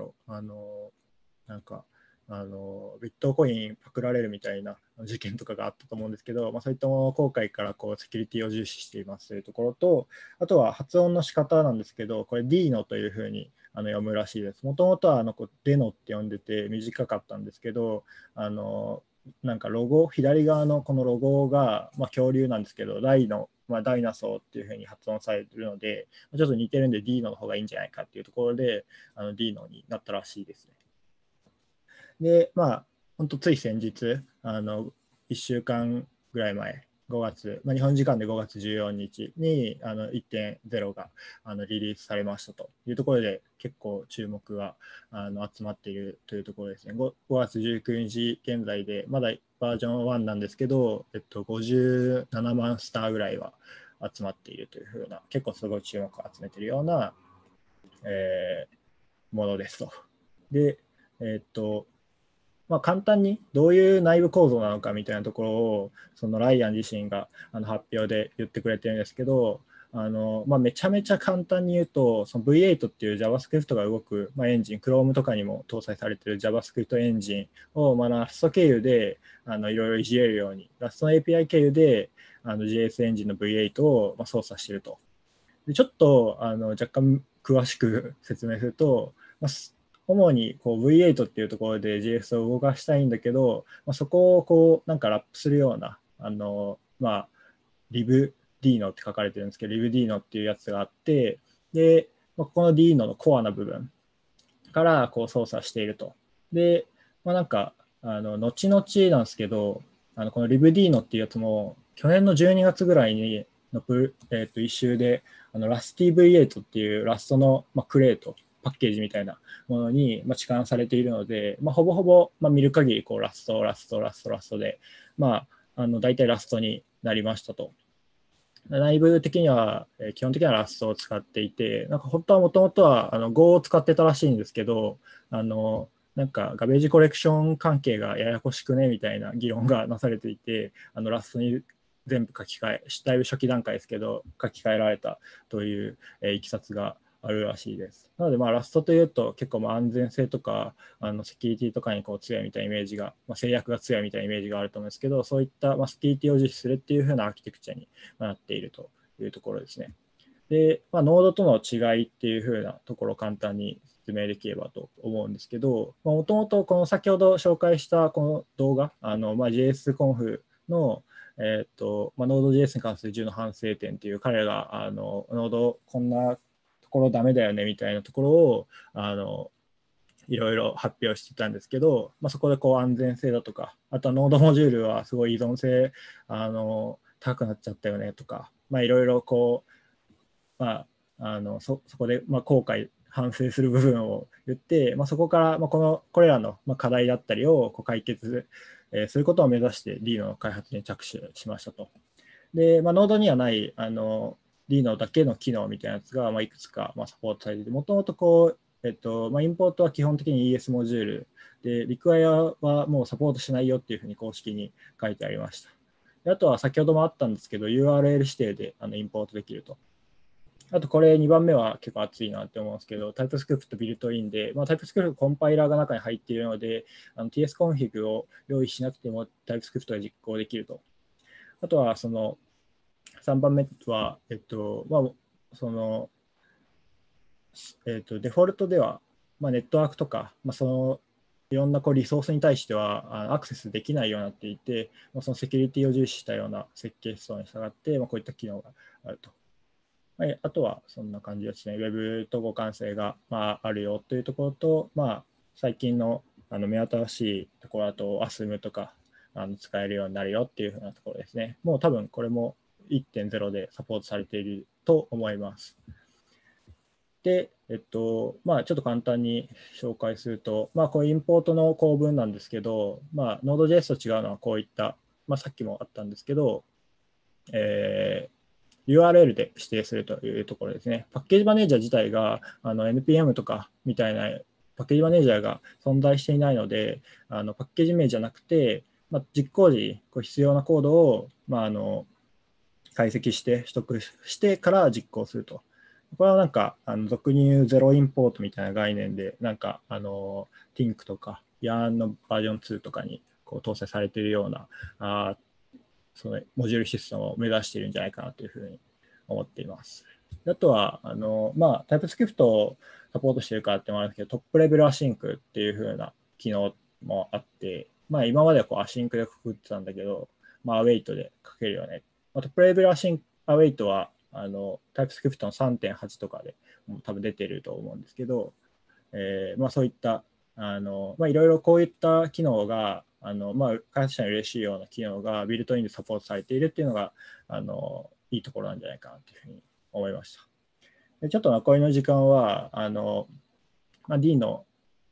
ビットコインパクられるみたいな事件とかがあったと思うんですけど、そういったものを後悔からセキュリティを重視していますというところと、あとは発音の仕方なんですけど、これ Dino というふうに読むらしいです。もともとはデノって呼んでて短かったんですけど、なんかロゴ、左側のこのロゴが、恐竜なんですけど、ダイナソーっていうふうに発音されるので、ちょっと似てるんで Dino の方がいいんじゃないかっていうところで、Dino になったらしいですね。で、本当つい先日、1週間ぐらい前、5月、日本時間で5月14日に1.0 がリリースされましたというところで、結構注目が集まっているというところですね。5月19日現在で、まだバージョン1なんですけど、57万スターぐらいは集まっているというふうな、結構すごい注目を集めているような、ものですと。で、簡単にどういう内部構造なのかみたいなところをそのライアン自身が発表で言ってくれてるんですけど、めちゃめちゃ簡単に言うと、その V8 っていう JavaScript が動く、エンジン、Chrome とかにも搭載されている JavaScript エンジンを、Rust 経由でいろいろいじれるように、Rust の API 経由でJS エンジンの V8 を操作していると。でちょっと若干詳しく説明すると、主にV8 っていうところで JS を動かしたいんだけど、そこをラップするようなlibdino って書かれてるんですけど、libdino っていうやつがあって、で、ここの Dino のコアな部分から操作していると。で、後々なんですけど、この libdino っていうやつも去年の12月ぐらいに一周でRustyV8 っていうラストのクレートパッケージみたいなものに置換されているので、ほぼほぼ見る限りラストで、大体ラストになりましたと。内部的には基本的にはラストを使っていて、本当はもともとはGo を使ってたらしいんですけど、ガベージコレクション関係がややこしくねみたいな議論がなされていて、ラストに全部書き換え、だいぶ初期段階ですけど、書き換えられたといういきさつがあるらしいです。なので、ラストというと結構安全性とかセキュリティとかに強いみたいなイメージが、制約が強いみたいなイメージがあると思うんですけど、そういったセキュリティを重視するっていう風なアーキテクチャになっているというところですね。で、ノードとの違いっていう風なところを簡単に説明できればと思うんですけど、もともとこの先ほど紹介したこの動画、JSConf のNode.js に関する10の反省点っていう、彼がノードこんなところダメだよねみたいなところをいろいろ発表してたんですけど、そこで安全性だとか、あとはノードモジュールはすごい依存性高くなっちゃったよねとか、いろいろそこで後悔反省する部分を言って、そこからこれらの課題だったりを解決することを目指して Dino の開発に着手しましたと。で、ノードにはないDino だけの機能みたいなやつがいくつかサポートされていて、もともとインポートは基本的に ES モジュールで、リクワイアはもうサポートしないよっていうふうに公式に書いてありました。であとは先ほどもあったんですけど、URL 指定でインポートできると。あとこれ2番目は結構熱いなって思うんですけど、TypeScript ビルトインで、TypeScript コンパイラーが中に入っているので、TSConfig を用意しなくても TypeScript が実行できると。あとはその3番目は、デフォルトでは、ネットワークとか、いろんなリソースに対してはアクセスできないようになっていて、そのセキュリティを重視したような設計思想に従って、こういった機能があると。あとはそんな感じですね。Web と互換性があるよというところと、最近の目新しいところだと ASM とか使えるようになるよっていうふうなところですね。もう多分これも 1.0 でサポートされていると思います。で、ちょっと簡単に紹介すると、こういうインポートの構文なんですけど、Node.js と違うのはこういった、さっきもあったんですけど、URL で指定するというところですね。パッケージマネージャー自体がNPM とかみたいなパッケージマネージャーが存在していないので、パッケージ名じゃなくて、実行時必要なコードを、解析して取得してから実行すると。これは俗に言うゼロインポートみたいな概念で、Tink とか Yarn のバージョン2とかに搭載されているようなそのモジュールシステムを目指しているんじゃないかなというふうに思っています。あとは、TypeScript をサポートしているからってもあるんですけど、トップレベルアシンクっていうふうな機能もあって、今まではアシンクで書くってたんだけど、アウェイトで書けるよね。トップレベルアウェイトはTypeScript の 3.8 とかで多分出てると思うんですけど、そういったいろいろこういった機能が開発者に嬉しいような機能がビルトインでサポートされているっていうのがいいところなんじゃないかなというふうに思いました。でちょっと残りの時間はD の、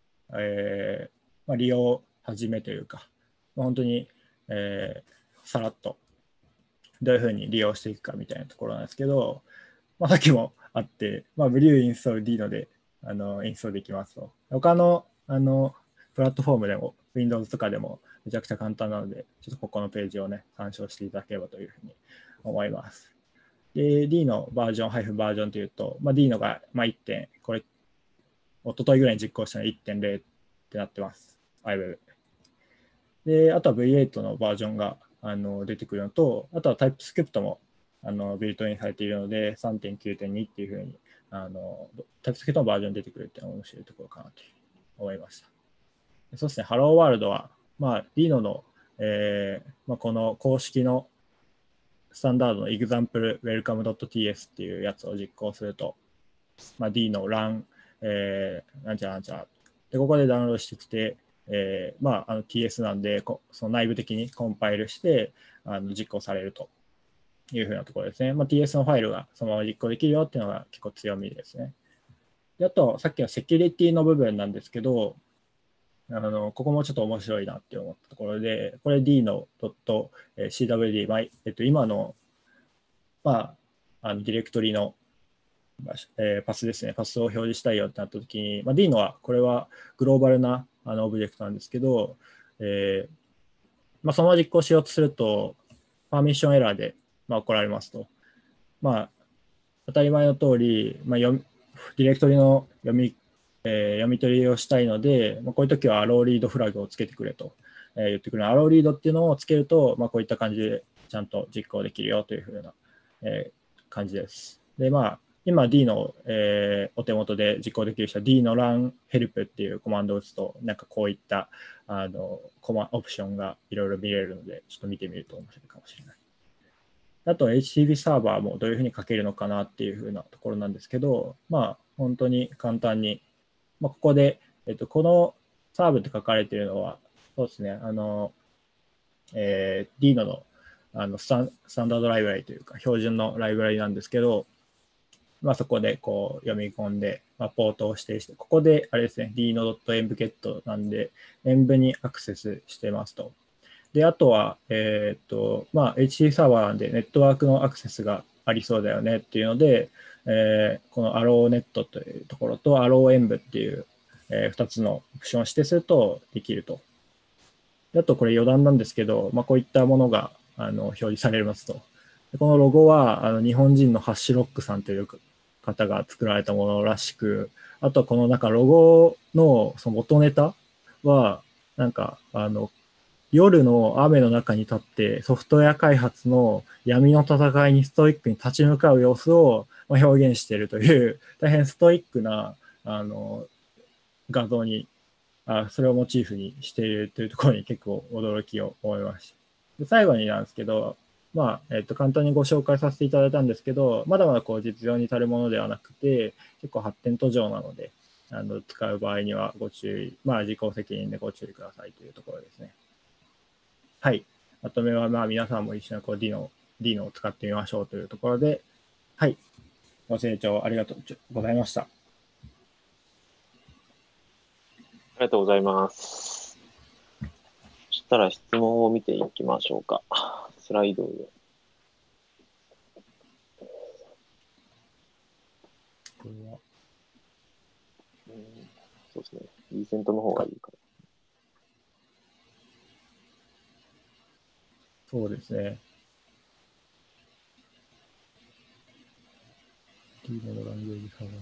利用始めというか、本当に、さらっとどういうふうに利用していくかみたいなところなんですけど、さっきもあって、ブリューインストール D のでインストールできますと。他のプラットフォームでも Windows とかでもめちゃくちゃ簡単なので、ちょっとここのページをね、参照していただければというふうに思います。で、D のバージョン、バージョンというと、D のが、1点、これ、一昨日ぐらいに実行したので 1.0 ってなってます。iWeb。で、あとは V8 のバージョンが出てくるのと、あとは TypeScript もビルトインされているので、3.9.2 っていうふうに、TypeScript のバージョン出てくるっていうのが面白いところかなと思いました。そうですね、Hello World は、Dino の、この公式のスタンダードの example welcome.ts っていうやつを実行すると、Dino run、なんちゃらなんちゃら。で、ここでダウンロードしてきて、TS なんで、その内部的にコンパイルして実行されるというふうなところですね。TS のファイルがそのまま実行できるよっていうのが結構強みですね。であと、さっきのセキュリティの部分なんですけど、ここもちょっと面白いなって思ったところで、これ D の .cwd、今の、ディレクトリの、パスですね、パスを表示したいよってなったときに、D のは、これはグローバルなオブジェクトなんですけど、そのまま実行しようとすると、パーミッションエラーで、怒られますと。当たり前の通り、 ディレクトリの読み取りをしたいので、こういう時はアローリードフラグをつけてくれと、言ってくる。アローリードっていうのをつけると、こういった感じでちゃんと実行できるよというふうな、感じです。で、今 D の、お手元で実行できる人は D の run help っていうコマンドを打つと、なんかこういったオプションがいろいろ見れるので、ちょっと見てみると面白いかもしれない。あと HTTP サーバーもどういうふうに書けるのかなっていうふうなところなんですけど、本当に簡単に、ここで、このサーブって書かれているのは、そうですね、Dino のスタンダードライブラリというか、標準のライブラリなんですけど、そこでこう読み込んで、ポートを指定して、ここであれですね、dino.env-get なんで、env にアクセスしてますと。で、あとは、HTTP サーバーなんで、ネットワークのアクセスがありそうだよねっていうので、この ArrowNet というところと ArrowEnv っていう、2つのオプションを指定するとできると。あと、これ余談なんですけど、こういったものが表示されますと。このロゴは日本人のハッシュロックさんという方が作られたものらしく、あとこのなんかロゴのその元ネタは、なんか夜の雨の中に立ってソフトウェア開発の闇の戦いにストイックに立ち向かう様子を表現しているという大変ストイックな画像にそれをモチーフにしているというところに結構驚きを思いました。で最後になんですけど、簡単にご紹介させていただいたんですけど、まだまだこう実用に足るものではなくて、結構発展途上なので、使う場合にはご注意、自己責任でご注意くださいというところですね。はい。まとめは皆さんも一緒にこう Dino を使ってみましょうというところで、はい。ご清聴ありがとうございました。 ありがとうございます。そしたら質問を見ていきましょうか。スライドで。 これはそうですね。リーセントの方がいいかな。 そうですね。Dino のランゲージサーバ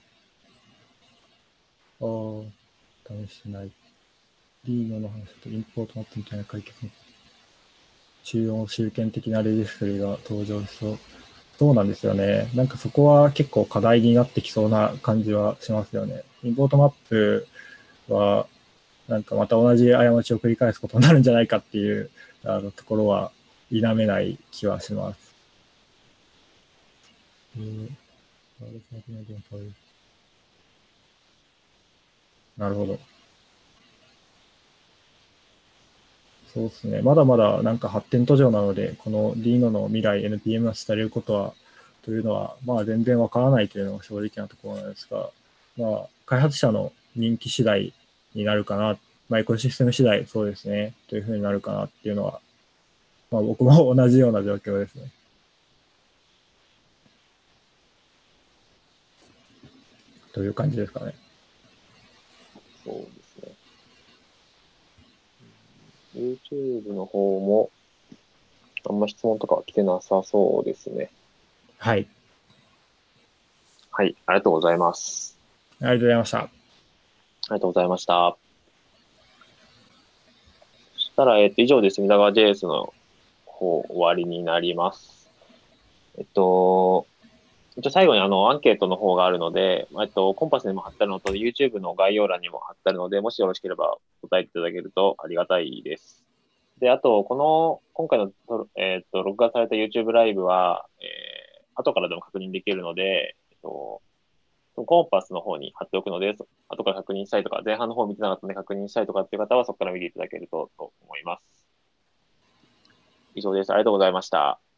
ー。試してない。Dino の話とインポートマップみたいな解決の中央集権的なレジストリが登場しそう。そうなんですよね。なんかそこは結構課題になってきそうな感じはしますよね。インポートマップは、なんかまた同じ過ちを繰り返すことになるんじゃないかっていうところは否めない気はします。なるほど。そうですね。まだまだなんか発展途上なので、この Dino の未来 NPM が伝えることは、というのは、全然わからないというのが正直なところなんですが、開発者の人気次第になるかな、エコシステム次第、そうですね、というふうになるかなっていうのは、僕も同じような状況ですね。という感じですかね。 そうですね。YouTube の方も、あんま質問とかは来てなさそうですね。 はい。 はい、ありがとうございます。 ありがとうございました。 ありがとうございました。そしたら、以上で隅田川 JS の方終わりになります。最後にアンケートの方があるので、コンパスにも貼ってあるのと、YouTube の概要欄にも貼ってあるので、もしよろしければ答えていただけるとありがたいです。で、あと、今回の、録画された YouTube ライブは、後からでも確認できるので、コンパスの方に貼っておくので、後から確認したいとか、前半の方見てなかったので確認したいとかっていう方は、そこから見ていただけると思います。以上です。ありがとうございました。